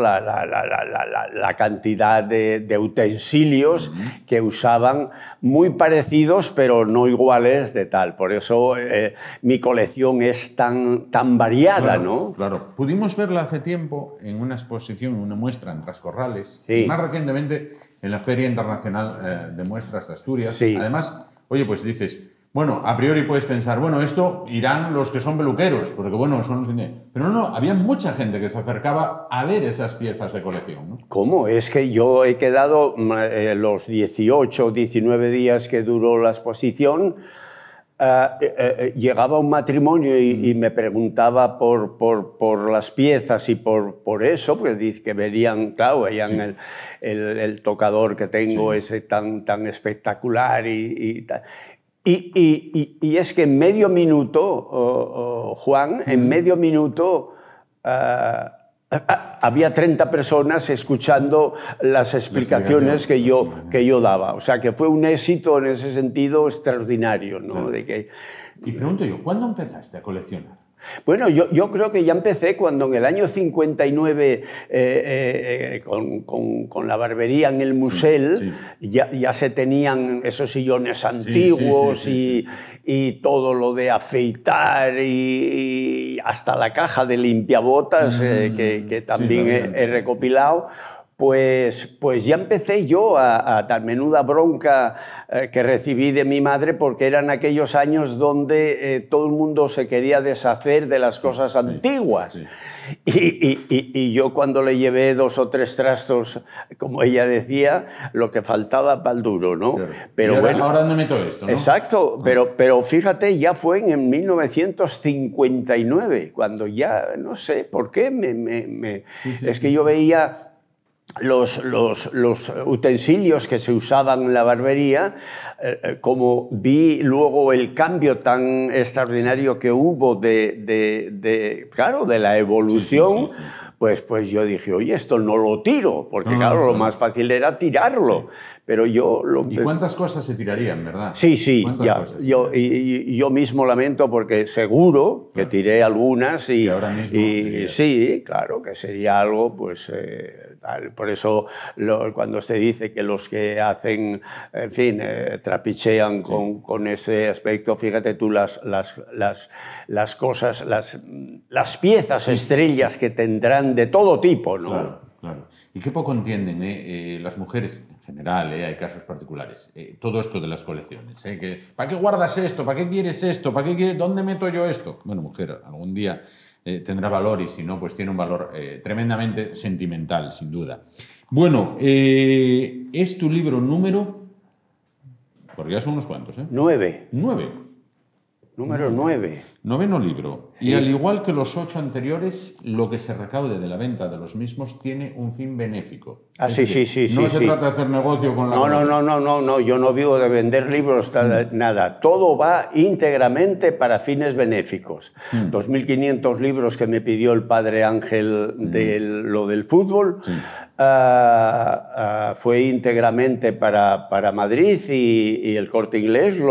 la cantidad de utensilios que usaban, muy parecidos pero no iguales de tal. Por eso mi colección es tan variada, claro, ¿no? Claro. Pudimos verla hace tiempo en una exposición, en una muestra en Trascorrales, sí. Y más recientemente en la Feria Internacional de Muestras de Asturias. Sí. Además, oye, pues dices... Bueno, a priori puedes pensar, bueno, esto irán los que son peluqueros, porque bueno, son los que... Pero no, había mucha gente que se acercaba a ver esas piezas de colección, ¿no? ¿Cómo? Es que yo he quedado los 18 o 19 días que duró la exposición, llegaba un matrimonio y me preguntaba por las piezas y por eso, porque dice que verían, claro, veían el tocador que tengo, ese tan espectacular y tal. Y es que en medio minuto, Juan, en medio minuto había 30 personas escuchando las explicaciones que yo daba. O sea, que fue un éxito en ese sentido extraordinario, ¿no? Claro. Y pregunto yo, ¿cuándo empezaste a coleccionar? Bueno, yo creo que ya empecé cuando en el año 59 con la barbería en el Musel ya se tenían esos sillones antiguos y todo lo de afeitar y hasta la caja de limpiabotas que también he recopilado. pues ya empecé yo a dar menuda bronca que recibí de mi madre, porque eran aquellos años donde todo el mundo se quería deshacer de las cosas antiguas. Sí. Y yo, cuando le llevé 2 o 3 trastos, como ella decía, lo que faltaba para el duro, ¿no? Claro. Pero ahora me meto esto, ¿no? Exacto, pero fíjate, ya fue en 1959, cuando ya, no sé por qué, es que yo veía los utensilios que se usaban en la barbería, como vi luego el cambio tan extraordinario que hubo claro, de la evolución, pues yo dije, oye, esto no lo tiro, porque claro, lo más fácil era tirarlo. Pero yo ¿Y cuántas cosas se tirarían, verdad? Sí, ya. Yo mismo lamento, porque seguro que tiré algunas y ahora mismo sí, claro, que sería algo, pues tal. Por eso cuando se dice que los que hacen, en fin, trapichean con ese aspecto, fíjate tú las cosas, las piezas estrellas que tendrán de todo tipo, ¿no? Claro, claro. Y qué poco entienden las mujeres, en general, hay casos particulares, todo esto de las colecciones. ¿Para qué guardas esto? ¿Para qué quieres esto? ¿Dónde meto yo esto? Bueno, mujer, algún día tendrá valor, y si no, pues tiene un valor tremendamente sentimental, sin duda. Bueno, es tu libro número, porque ya son unos cuantos, 9. 9. Número 9. Noveno libro. Y al igual que los 8 anteriores, lo que se recaude de la venta de los mismos tiene un fin benéfico. Sí. No se trata de hacer negocio con la... No, yo no vivo de vender libros, nada. Todo va íntegramente para fines benéficos. 2.500 libros que me pidió el padre Ángel de lo del fútbol, fue íntegramente para Madrid, y el Corte Inglés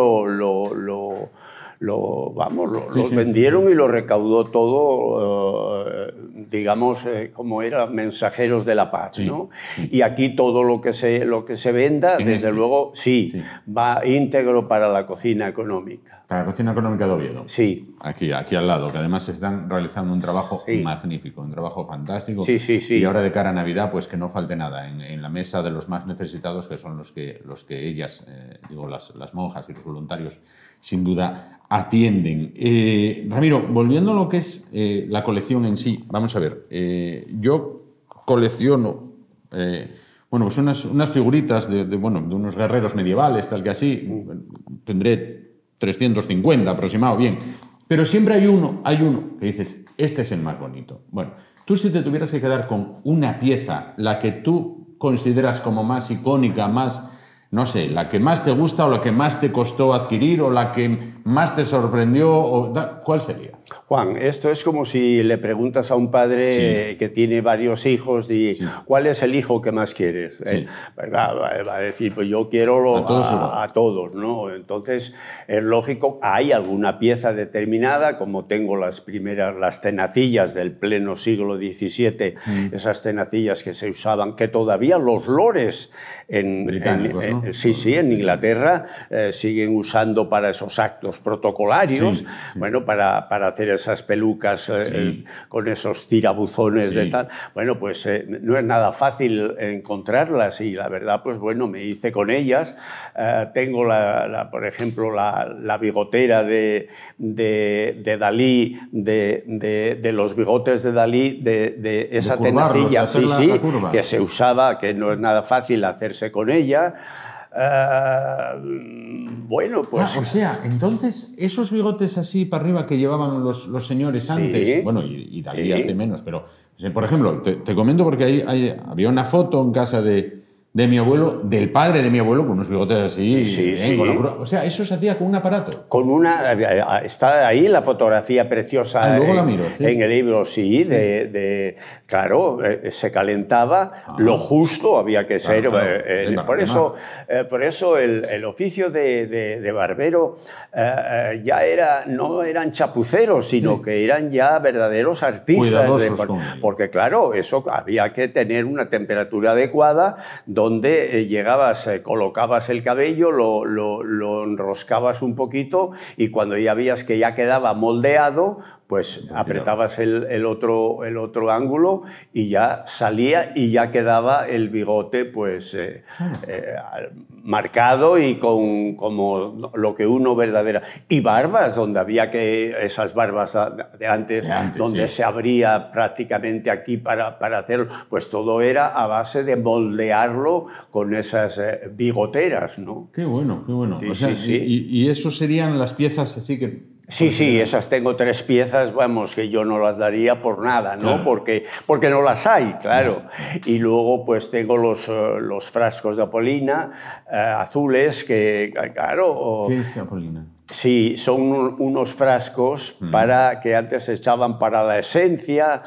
los vendieron y lo recaudó todo, digamos, como era, mensajeros de la paz, ¿no? Y aquí todo lo que se venda, desde luego, va íntegro para la cocina económica. Para la cocina económica de Oviedo. Sí. Aquí al lado, que además están realizando un trabajo magnífico, un trabajo fantástico. Sí. Y ahora, de cara a Navidad, pues que no falte nada en la mesa de los más necesitados, que son los que ellas, las monjas y los voluntarios, sin duda atienden. Ramiro, volviendo a lo que es la colección en sí, vamos a ver, yo colecciono pues unas figuritas de unos guerreros medievales, tal que así, tendré 350 aproximado, bien, pero siempre hay uno que dices, este es el más bonito. Bueno, tú, si te tuvieras que quedar con una pieza, la que tú consideras como más icónica, más... no sé, la que más te gusta, o la que más te costó adquirir, o la que más te sorprendió, ¿cuál sería? Juan, esto es como si le preguntas a un padre que tiene varios hijos y ¿cuál es el hijo que más quieres? Va a decir, pues yo quiero a todos, ¿no? Entonces, es lógico, hay alguna pieza determinada, como tengo las tenacillas del pleno siglo XVII, esas tenacillas que se usaban, que todavía los lores británicos, ¿no? En Inglaterra siguen usando para esos actos protocolarios, bueno, para hacer esas pelucas con esos tirabuzones de tal. Bueno, pues no es nada fácil encontrarlas, y la verdad, pues bueno, me hice con ellas. Tengo, por ejemplo, la bigotera de Dalí, de los bigotes de Dalí, de esa tenacilla, que se usaba, que no es nada fácil hacerse con ella. Bueno, pues... o sea, entonces, esos bigotes así para arriba que llevaban los señores antes, bueno, y Dalí hace menos, pero, por ejemplo, te comento porque había una foto en casa de mi abuelo, del padre de mi abuelo, con unos bigotes así, o sea, eso se hacía con un aparato. Está ahí la fotografía preciosa luego la miro, en el libro, claro, se calentaba lo justo, había que ser. Por eso el oficio de barbero no eran chapuceros, sino que eran ya verdaderos artistas. Porque claro, eso había que tener una temperatura adecuada, donde llegabas, colocabas el cabello, lo enroscabas un poquito, y cuando ya veías que ya quedaba moldeado, pues apretabas el otro ángulo y ya salía y ya quedaba el bigote pues marcado y con como lo que uno verdadera. Y barbas, donde había que esas barbas de antes donde se abría prácticamente aquí para hacerlo, pues todo era a base de moldearlo con esas bigoteras, ¿no? Qué bueno, qué bueno. Sí, O sea, sí. Y eso serían las piezas así que... Sí, esas tengo 3 piezas, vamos, que yo no las daría por nada, ¿no? Claro. Porque no las hay, claro. Y luego pues tengo los frascos de Apolina azules que, claro... ¿Qué es Apolina? Sí, son unos frascos para que antes se echaban para la esencia,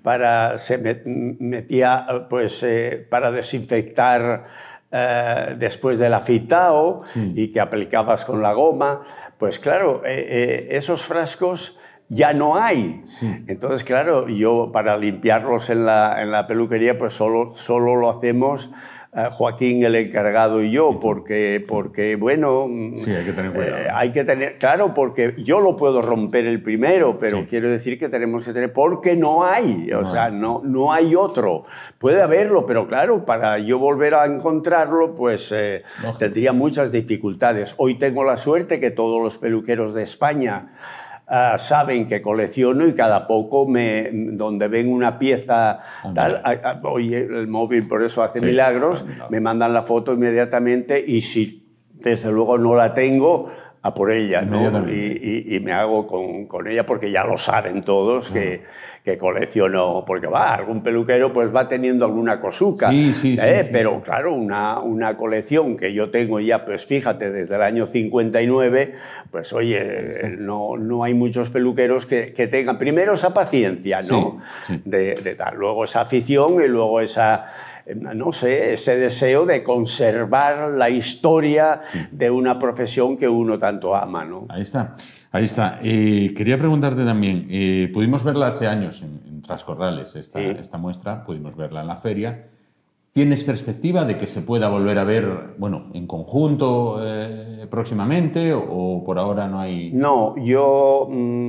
se metía pues para desinfectar después del afeitado y que aplicabas con la goma. Pues claro, esos frascos ya no hay. Entonces, claro, yo para limpiarlos en la peluquería pues solo lo hacemos Joaquín, el encargado, y yo, porque bueno... Sí, hay que tener cuidado. Hay que tener, claro, porque yo lo puedo romper el primero, pero quiero decir que tenemos que tener... Porque no hay, o sea, no hay otro. Puede haberlo, pero claro, para yo volver a encontrarlo, pues tendría muchas dificultades. Hoy tengo la suerte que todos los peluqueros de España saben que colecciono y cada poco donde ven una pieza tal, oye, el móvil por eso hace milagros, me mandan la foto inmediatamente y si desde luego no la tengo, a por ella, ¿no? Y me hago con ella porque ya lo saben todos que colecciono, porque algún peluquero pues va teniendo alguna cosuca, pero claro, una colección que yo tengo ya, pues fíjate, desde el año 59, pues oye, no hay muchos peluqueros que tengan primero esa paciencia, ¿no? De tal, luego esa afición y luego esa... no sé, ese deseo de conservar la historia de una profesión que uno tanto ama, ¿no? Ahí está, ahí está. Quería preguntarte también, pudimos verla hace años en Trascorrales, esta muestra, pudimos verla en la feria. ¿Tienes perspectiva de que se pueda volver a ver, bueno, en conjunto próximamente o por ahora no hay...? No, yo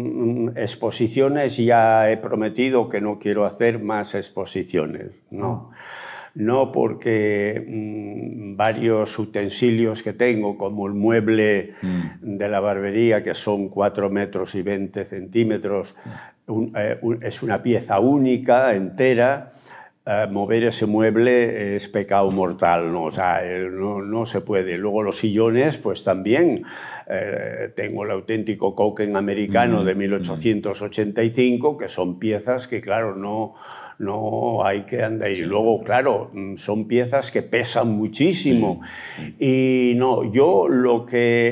exposiciones ya he prometido que no quiero hacer más exposiciones, no. No, porque varios utensilios que tengo, como el mueble de la barbería, que son 4 metros y 20 centímetros, es una pieza única, entera. Mover ese mueble es pecado mortal, ¿no? O sea, no se puede. Luego los sillones, pues también. Tengo el auténtico Koken americano de 1885, que son piezas que, claro, no hay que andar. Y luego, claro, son piezas que pesan muchísimo. Y no, yo lo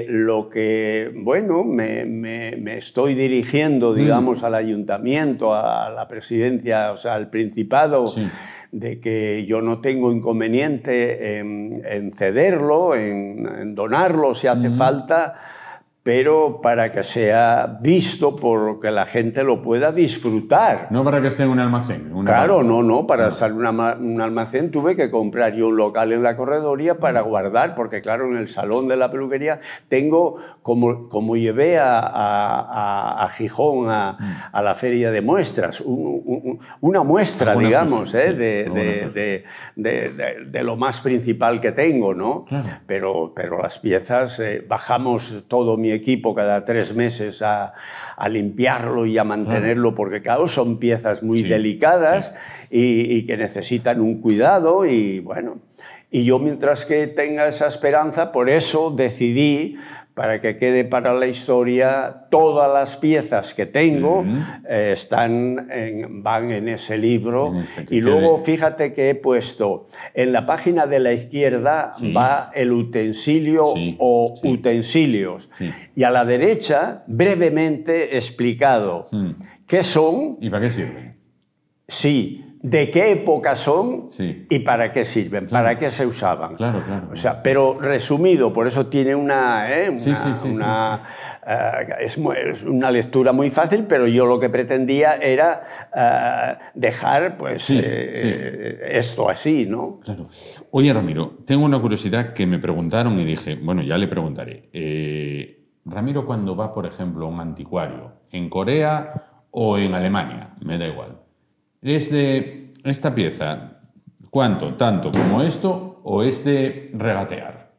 que bueno, me estoy dirigiendo, digamos, al ayuntamiento, a la presidencia, o sea, al Principado, de que yo no tengo inconveniente en cederlo, en donarlo si hace falta, pero para para que la gente lo pueda disfrutar. No para que esté en un almacén. Claro, no, para salir un almacén tuve que comprar yo un local en la corredoría para guardar, porque claro, en el salón de la peluquería tengo, como llevé a Gijón a la feria de muestras, una muestra, digamos, de lo más principal que tengo, ¿no? Claro. Pero las piezas, bajamos todo mi equipo cada 3 meses a limpiarlo y a mantenerlo, porque claro, son piezas muy delicadas y que necesitan un cuidado y bueno. Y yo, mientras que tenga esa esperanza, por eso decidí, para que quede para la historia, todas las piezas que tengo van en ese libro. Y luego fíjate que he puesto en la página de la izquierda va el utensilio o utensilios. Y a la derecha, brevemente explicado qué son. ¿Y para qué sirven? Sí. De qué época son y para qué sirven, para qué se usaban. Claro. O sea, pero resumido, por eso tiene es una lectura muy fácil, pero yo lo que pretendía era dejar pues, esto así, ¿no? Claro. Oye, Ramiro, tengo una curiosidad que me preguntaron y dije, bueno, ya le preguntaré. Ramiro, cuando va, por ejemplo, a un anticuario en Corea o en Alemania, me da igual. ¿Es de esta pieza cuánto, tanto como esto, o es de regatear?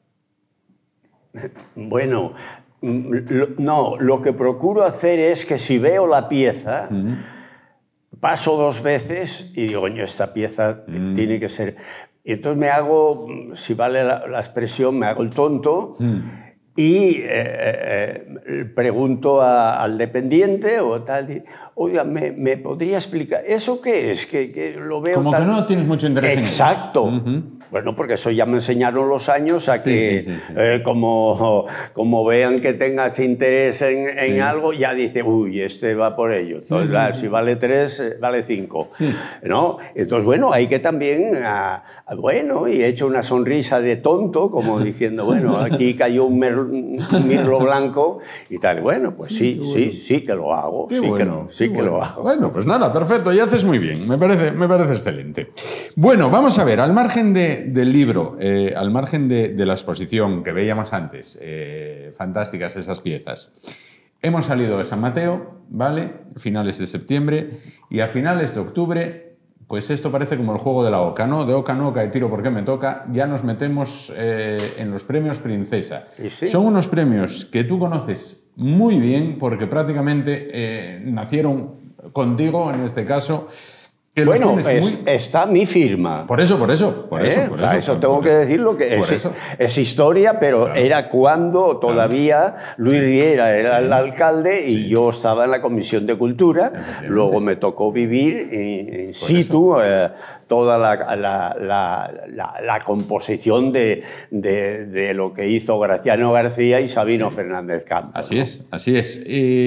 Bueno, no, lo que procuro hacer es que si veo la pieza, paso 2 veces y digo, coño, esta pieza tiene que ser... Y entonces me hago, si vale la expresión, me hago el tonto y pregunto al dependiente o tal, oiga, ¿me podría explicar? ¿Eso qué es? Que lo veo como tan... que no tienes mucho interés en ello. Exacto. Bueno, porque eso ya me enseñaron los años a que como vean que tengas interés en algo, ya dice, uy, este va por ello. Entonces, si vale 3, vale 5. ¿No? Entonces, bueno, hay que también, bueno, y he hecho una sonrisa de tonto, como diciendo, bueno, aquí cayó un mirlo blanco y tal. Bueno, pues sí que lo hago. Que lo hago. Bueno, pues nada, perfecto, y haces muy bien, me parece excelente. Bueno, vamos a ver, al margen del libro, al margen de la exposición que veíamos antes, fantásticas esas piezas, hemos salido de San Mateo, ¿vale? Finales de septiembre, y a finales de octubre, pues esto parece como el juego de la oca, ¿no? De oca en oca, de tiro porque me toca, ya nos metemos en los premios Princesa. ¿Sí? Son unos premios que tú conoces muy bien, porque prácticamente nacieron contigo, en este caso. Que bueno, está mi firma. Por eso. Eso tengo que decirlo, que es historia, pero claro, era cuando todavía Luis Riera era el alcalde y yo estaba en la Comisión de Cultura. Luego me tocó vivir in situ toda la composición de lo que hizo Graciano García y Sabino Fernández Campos. Así es.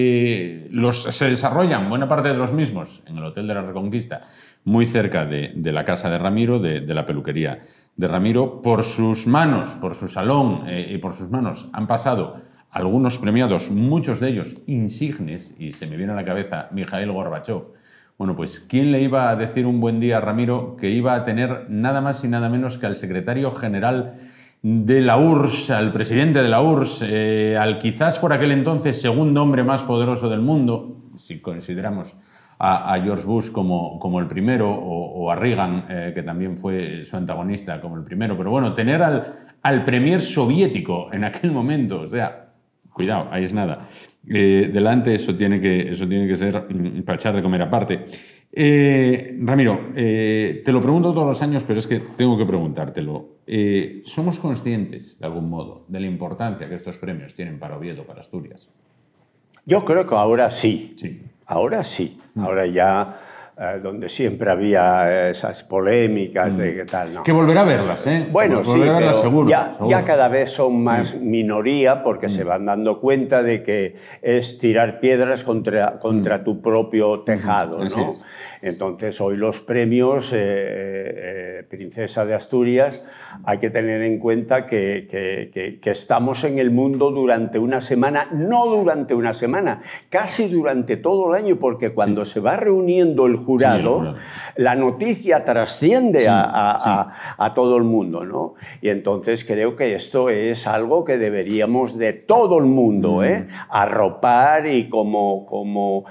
Se desarrollan buena parte de los mismos en el Hotel de la Reconquista, muy cerca de la casa de Ramiro, de la peluquería de Ramiro. Por sus manos, por su salón y por sus manos han pasado algunos premiados, muchos de ellos insignes, y se me viene a la cabeza Mikhail Gorbachev. Bueno, pues ¿quién le iba a decir un buen día a Ramiro que iba a tener nada más y nada menos que al secretario general de la URSS, al presidente de la URSS, al quizás por aquel entonces segundo hombre más poderoso del mundo, si consideramos a George Bush como el primero, o a Reagan, que también fue su antagonista, como el primero? Pero bueno, tener al premier soviético en aquel momento, o sea, cuidado, ahí es nada. Delante eso tiene que ser para echar de comer aparte. Ramiro, te lo pregunto todos los años, pero es que tengo que preguntártelo. ¿Somos conscientes, de algún modo, de la importancia que estos premios tienen para Oviedo, para Asturias? Yo creo que ahora sí. Ahora sí. Ahora ya, donde siempre había esas polémicas de qué tal, ¿no? Que volverá a verlas, ¿eh? Bueno, volverá a verlas, seguro. Ya cada vez son más minoría, porque se van dando cuenta de que es tirar piedras contra tu propio tejado, ¿no? Entonces, hoy los premios Princesa de Asturias, hay que tener en cuenta que estamos en el mundo durante una semana, no durante una semana, casi durante todo el año, porque cuando se va reuniendo el jurado, la noticia trasciende a todo el mundo, ¿no? Y entonces creo que esto es algo que deberíamos de todo el mundo arropar, y como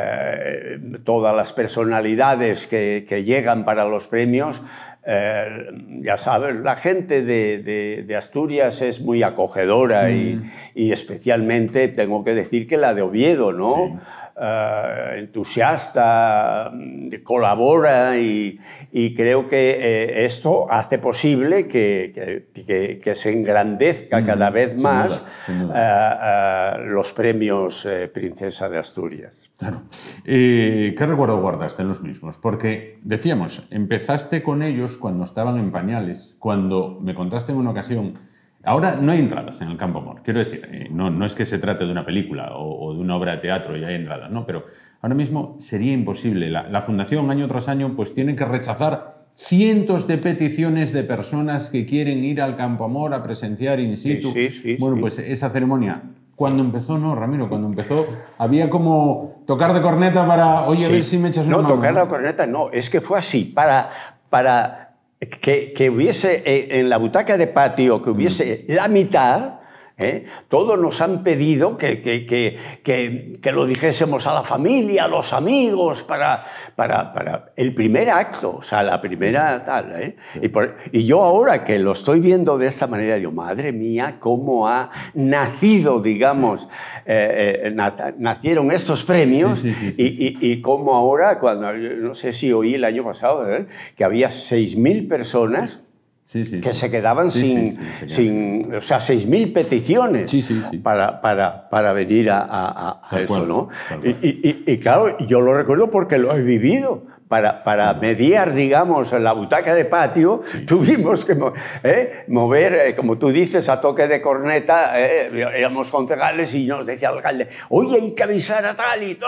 todas las personalidades que llegan para los premios, ya sabes, la gente de Asturias es muy acogedora y especialmente tengo que decir que la de Oviedo, ¿no? Entusiasta, colabora y creo que esto hace posible que se engrandezca cada vez más los premios Princesa de Asturias. Claro. ¿Qué recuerdo guardaste en los mismos? Porque decíamos, empezaste con ellos cuando estaban en pañales, cuando me contaste en una ocasión. Ahora no hay entradas en el Campo Amor, quiero decir, no es que se trate de una película o de una obra de teatro y hay entradas, no, pero ahora mismo sería imposible. La Fundación, año tras año, pues tiene que rechazar cientos de peticiones de personas que quieren ir al Campo Amor a presenciar in situ. Bueno, pues esa ceremonia, cuando empezó, no, Ramiro, cuando empezó había como tocar de corneta para, oye, a ver si me echas una mano. No, tocar la corneta no, es que fue así, para que hubiese en la butaca de patio, que hubiese la mitad Todos nos han pedido que lo dijésemos a la familia, a los amigos, para el primer acto, o sea, la primera tal. Y yo ahora que lo estoy viendo de esta manera, digo, madre mía, cómo ha nacido, digamos, nacieron estos premios y cómo ahora, cuando, no sé si oí el año pasado, que había 6.000 personas que se quedaban sin, o sea, 6.000 peticiones para venir a eso, ¿no? Y claro, yo lo recuerdo porque lo he vivido. Para mediar, digamos, la butaca de patio, tuvimos que mover, como tú dices, a toque de corneta, éramos concejales y nos decía el alcalde, oye, hay que avisar a tal y todo,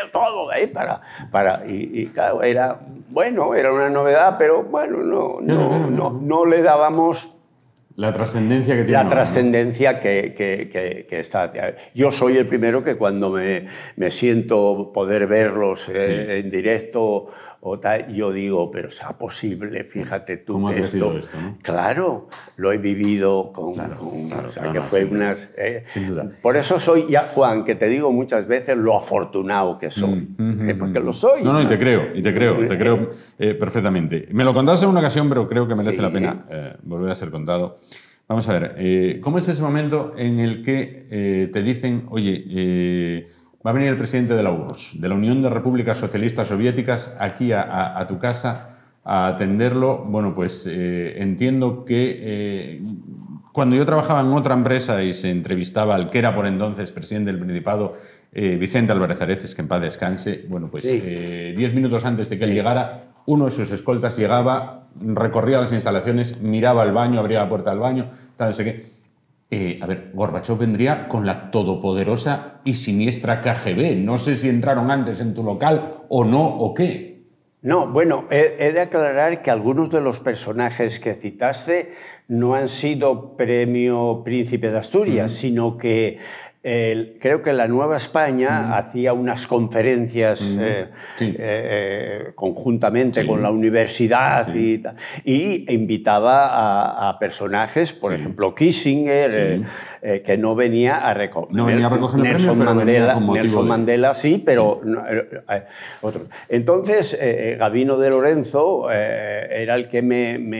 y claro, era, bueno, era una novedad, pero bueno, no le dábamos la trascendencia que tiene. La trascendencia que está. Yo soy el primero que cuando me siento poder verlos en directo o tal, yo digo, pero sea posible, fíjate tú. ¿Cómo ha crecido esto, ¿no? Claro, lo he vivido con o sea, que fue unas... sin duda. Por eso soy, ya Juan, que te digo muchas veces lo afortunado que soy, porque lo soy. No, y te creo perfectamente. Me lo contaste en una ocasión, pero creo que merece la pena volver a ser contado. Vamos a ver, ¿cómo es ese momento en el que te dicen, oye, va a venir el presidente de la URSS, de la Unión de Repúblicas Socialistas Soviéticas, aquí a tu casa a atenderlo? Bueno, pues entiendo que cuando yo trabajaba en otra empresa y se entrevistaba al que era por entonces presidente del Principado, Vicente Álvarez Areces, que en paz descanse, bueno, pues 10 minutos antes de que él llegara, uno de sus escoltas llegaba, recorría las instalaciones, miraba al baño, abría la puerta del baño, tal, no sé qué. A ver, Gorbachov vendría con la todopoderosa y siniestra KGB. No sé si entraron antes en tu local o no, o qué. No, bueno, he de aclarar que algunos de los personajes que citaste no han sido premio Príncipe de Asturias, sino que creo que la Nueva España hacía unas conferencias conjuntamente con la universidad y invitaba a personajes, por ejemplo, Kissinger, que no venía a recoger. No venía a recoger el premio, Nelson Mandela sí, pero otros. Entonces, Gabino de Lorenzo era el que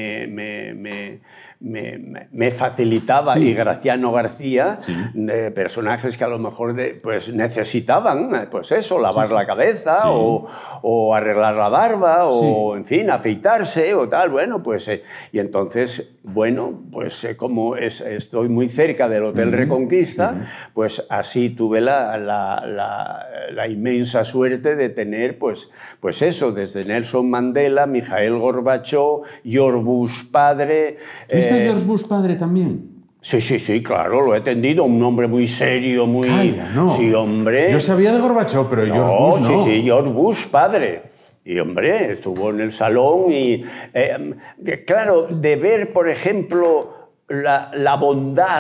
me facilitaba, y Graciano García, de personajes que a lo mejor pues necesitaban, pues eso, lavar la cabeza o arreglar la barba o, en fin, afeitarse o tal. Bueno, pues, y entonces, bueno, pues como estoy muy cerca del Hotel Reconquista, pues así tuve la inmensa suerte de tener, pues eso, desde Nelson Mandela, Mikhail Gorbachov, George Bush padre... ¿Viste George Bush padre también? Sí, claro, lo he atendido, un hombre muy serio, muy... Calla, no. Sí, hombre. Yo sabía de Gorbachov, pero George Bush no. Sí, George Bush padre. Y, hombre, estuvo en el salón y... claro, de ver, por ejemplo, la bondad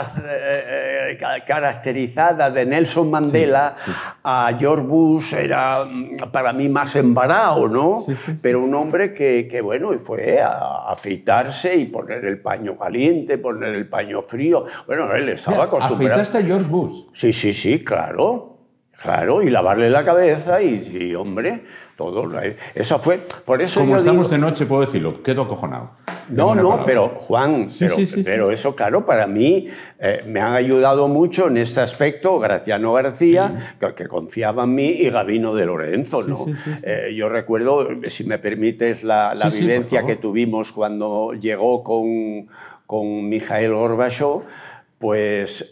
caracterizada de Nelson Mandela a George Bush era para mí más embarado, ¿no? Pero un hombre que bueno, fue a afeitarse y poner el paño caliente, poner el paño frío. Bueno, él estaba acostumbrado. ¿Afeitaste a George Bush? Sí, claro. Claro, y lavarle la cabeza y hombre, todo. Eso fue, por eso como yo estamos digo, de noche, puedo decirlo, quedo acojonado. No, pero Juan, pero eso, claro, para mí me han ayudado mucho en este aspecto Graciano García, que confiaba en mí, y Gabino de Lorenzo, ¿no? Yo recuerdo, si me permites, la vivencia que tuvimos cuando llegó con Mikhail Gorbachov. Pues,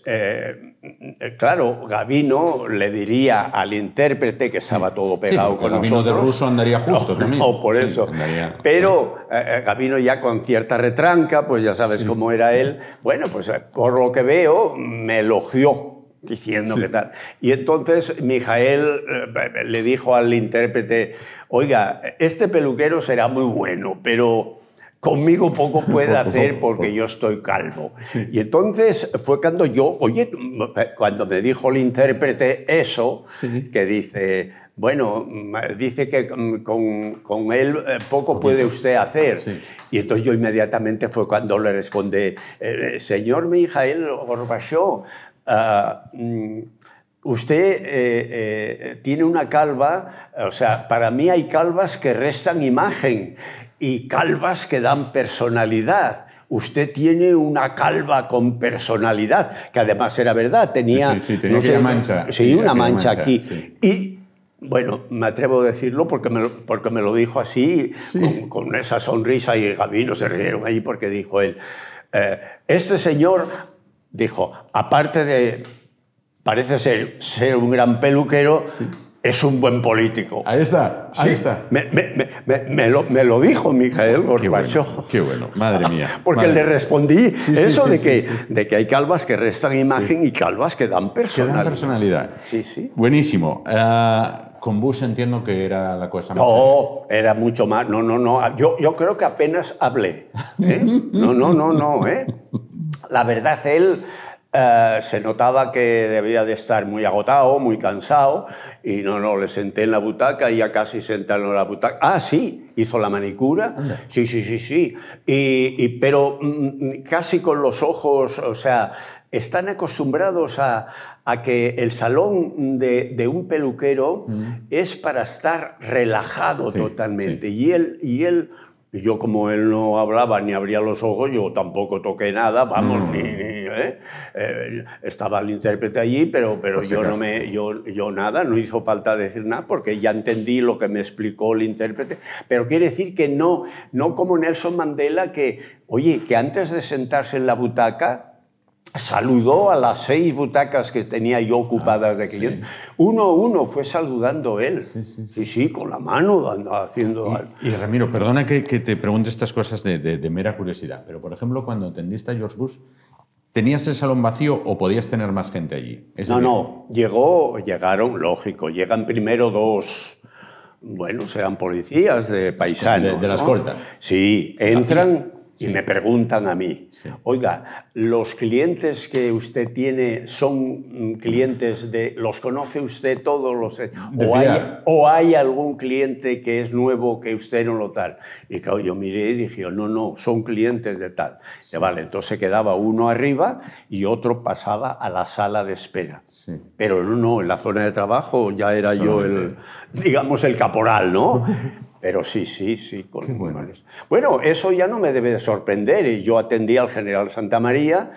claro, Gabino le diría al intérprete, que estaba todo pegado con Gabino nosotros... de ruso andaría justo también. No, por eso. Andaría... Pero Gabino ya con cierta retranca, pues ya sabes cómo era él. Bueno, pues por lo que veo, me elogió, diciendo que tal. Y entonces Mijael le dijo al intérprete, oiga, este peluquero será muy bueno, pero... conmigo poco puede hacer porque yo estoy calvo. Y entonces fue cuando cuando me dijo el intérprete eso, que dice, bueno, dice que con él poco puede usted hacer. Sí. Y entonces yo inmediatamente fue cuando le respondí, señor Mijail Gorbachov, usted tiene una calva, o sea, para mí hay calvas que restan imagen y calvas que dan personalidad. Usted tiene una calva con personalidad, que además era verdad, tenía... tenía aquella mancha. Sí, una mancha aquí. Sí. Y, bueno, me atrevo a decirlo porque me lo dijo así, con esa sonrisa, y Gabino se rieron ahí porque dijo él, este señor, dijo, aparte de... parece ser un gran peluquero, es un buen político. Ahí está, ahí está. Me lo dijo Mijail Gorbachov. Qué bueno, madre mía. Porque le respondí de que hay calvas que restan imagen y calvas que dan personalidad. Que dan personalidad. Sí, sí. Buenísimo. Con Bush entiendo que era la cosa más No, era mucho más. No. Yo creo que apenas hablé. No. La verdad, él... se notaba que debía de estar muy agotado, muy cansado, y no, le senté en la butaca y ya casi sentado en la butaca. Ah, sí, hizo la manicura. Sí. Pero casi con los ojos, o sea, están acostumbrados a que el salón de un peluquero es para estar relajado totalmente. Sí. Y él, yo como él no hablaba ni abría los ojos, yo tampoco toqué nada, vamos, estaba el intérprete allí, pero yo nada, no hizo falta decir nada, porque ya entendí lo que me explicó el intérprete. Pero quiere decir que no como Nelson Mandela, que antes de sentarse en la butaca, saludó a las 6 butacas que tenía yo ocupadas de aquel. Uno a uno fue saludando él. Sí, con la mano haciendo... Y Ramiro, perdona que te pregunte estas cosas de mera curiosidad, pero por ejemplo, cuando atendiste a George Bush, ¿tenías el salón vacío o podías tener más gente allí? No, llegaron, lógico, llegan primero 2... Bueno, serán policías de paisano. De la escolta. Sí, entran... Y me preguntan a mí, oiga, ¿los clientes que usted tiene son clientes los conoce usted todos? ¿O hay algún cliente que es nuevo que usted no lo tal? Y claro, yo miré y dije, no, son clientes de tal. Y vale, entonces quedaba uno arriba y otro pasaba a la sala de espera. Sí. Pero no, en la zona de trabajo ya era yo el caporal, ¿no? Pero sí. Bueno, eso ya no me debe de sorprender. Yo atendí al general Santamaría,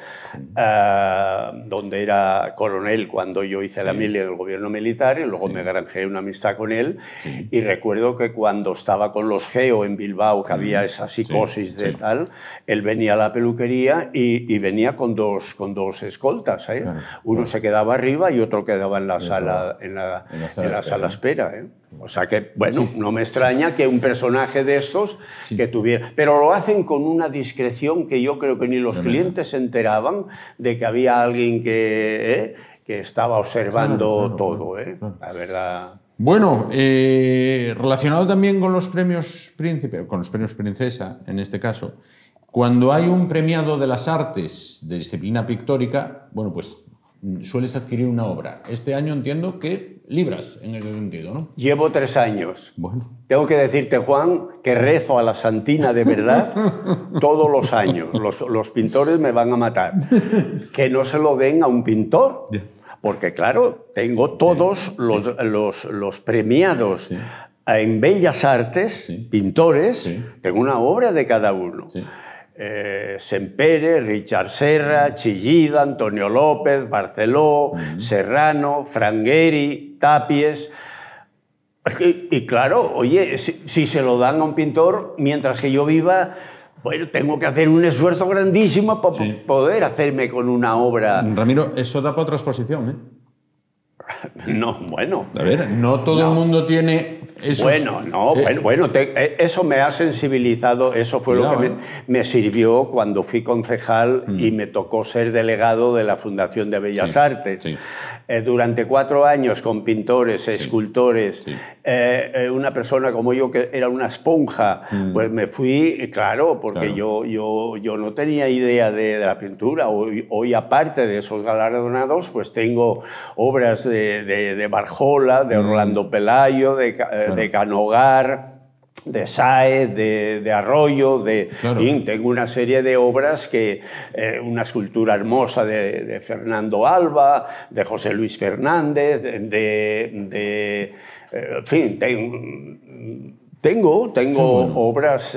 donde era coronel cuando yo hice la mili del gobierno militar, y luego me granjeé una amistad con él. Sí. Y recuerdo que cuando estaba con los GEO en Bilbao, que había esa psicosis de tal, él venía a la peluquería y venía con dos escoltas. Claro, uno se quedaba arriba y otro quedaba en la sala, en la sala espera. O sea que, bueno, no me extraña que un personaje de estos que tuviera... Pero lo hacen con una discreción que yo creo que ni los clientes se enteraban de que había alguien que estaba observando todo, la verdad. Bueno, relacionado también con los premios Príncipe, con los premios Princesa, en este caso, cuando hay un premiado de las artes de disciplina pictórica, bueno, pues sueles adquirir una obra. Este año entiendo que libras en ese sentido, ¿no? Llevo 3 años. Bueno. Tengo que decirte, Juan, que rezo a la Santina de verdad todos los años. Los pintores me van a matar. Que no se lo den a un pintor. Porque, claro, tengo todos los premiados en Bellas Artes, pintores, tengo una obra de cada uno. Sempere, Richard Serra, Chillida, Antonio López, Barceló, Serrano, Frangheri, Tapies. Y claro, oye, si se lo dan a un pintor, mientras que yo viva, bueno, tengo que hacer un esfuerzo grandísimo para poder hacerme con una obra. Ramiro, eso da para otra exposición, ¿eh? No, bueno. A ver, no todo el mundo tiene... Eso me ha sensibilizado, eso fue lo que me sirvió cuando fui concejal y me tocó ser delegado de la Fundación de Bellas Artes. Durante 4 años con pintores, escultores, una persona como yo que era una esponja, pues me fui, claro, porque yo no tenía idea de la pintura. Hoy, aparte de esos galardonados, pues tengo obras de de Barjola, de Orlando Pelayo, de Canogar, de Sáez, de Arroyo, Claro. tengo una serie de obras una escultura hermosa de Fernando Alba, de José Luis Fernández, en fin, tengo bueno. obras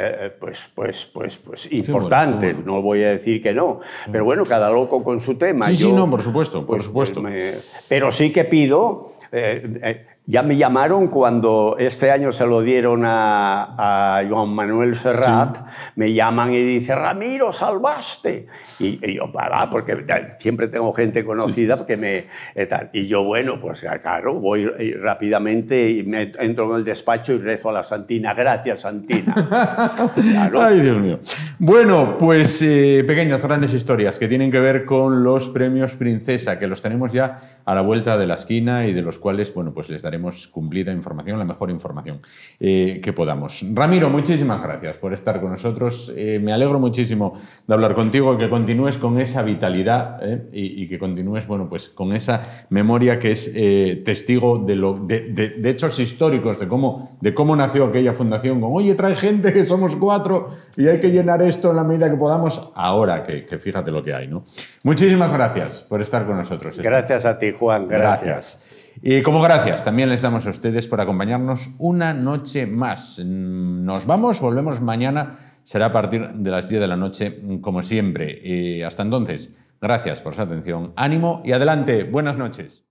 importantes, bueno. no voy a decir que no, pero bueno, cada loco con su tema. Sí, no, por supuesto, por supuesto. Pero sí que pido, ya me llamaron cuando este año se lo dieron a Joan Manuel Serrat, sí. Me llaman y dicen, Ramiro, salvaste. Y yo, porque siempre tengo gente conocida sí. Que me... tal. Y yo, bueno, pues claro, voy rápidamente y entro en el despacho y rezo a la Santina. Gracias, Santina. Claro. Ay, Dios mío. Bueno, pues pequeñas, grandes historias que tienen que ver con los premios Princesa, que los tenemos ya a la vuelta de la esquina y de los cuales, bueno, pues les daremos cumplida información, la mejor información que podamos. Ramiro, muchísimas gracias por estar con nosotros. Me alegro muchísimo de hablar contigo, que continúes con esa vitalidad y que continúes, bueno, pues con esa memoria que es testigo de hechos históricos, de cómo nació aquella fundación, con, oye, trae gente que somos 4 y hay que llenar esto en la medida que podamos, ahora que fíjate lo que hay, ¿no? Muchísimas gracias por estar con nosotros. Gracias a ti, Juan. Gracias. Y como gracias también les damos a ustedes por acompañarnos una noche más. Nos vamos, volvemos mañana, será a partir de las 10 de la noche, como siempre. Hasta entonces, gracias por su atención, ánimo y adelante. Buenas noches.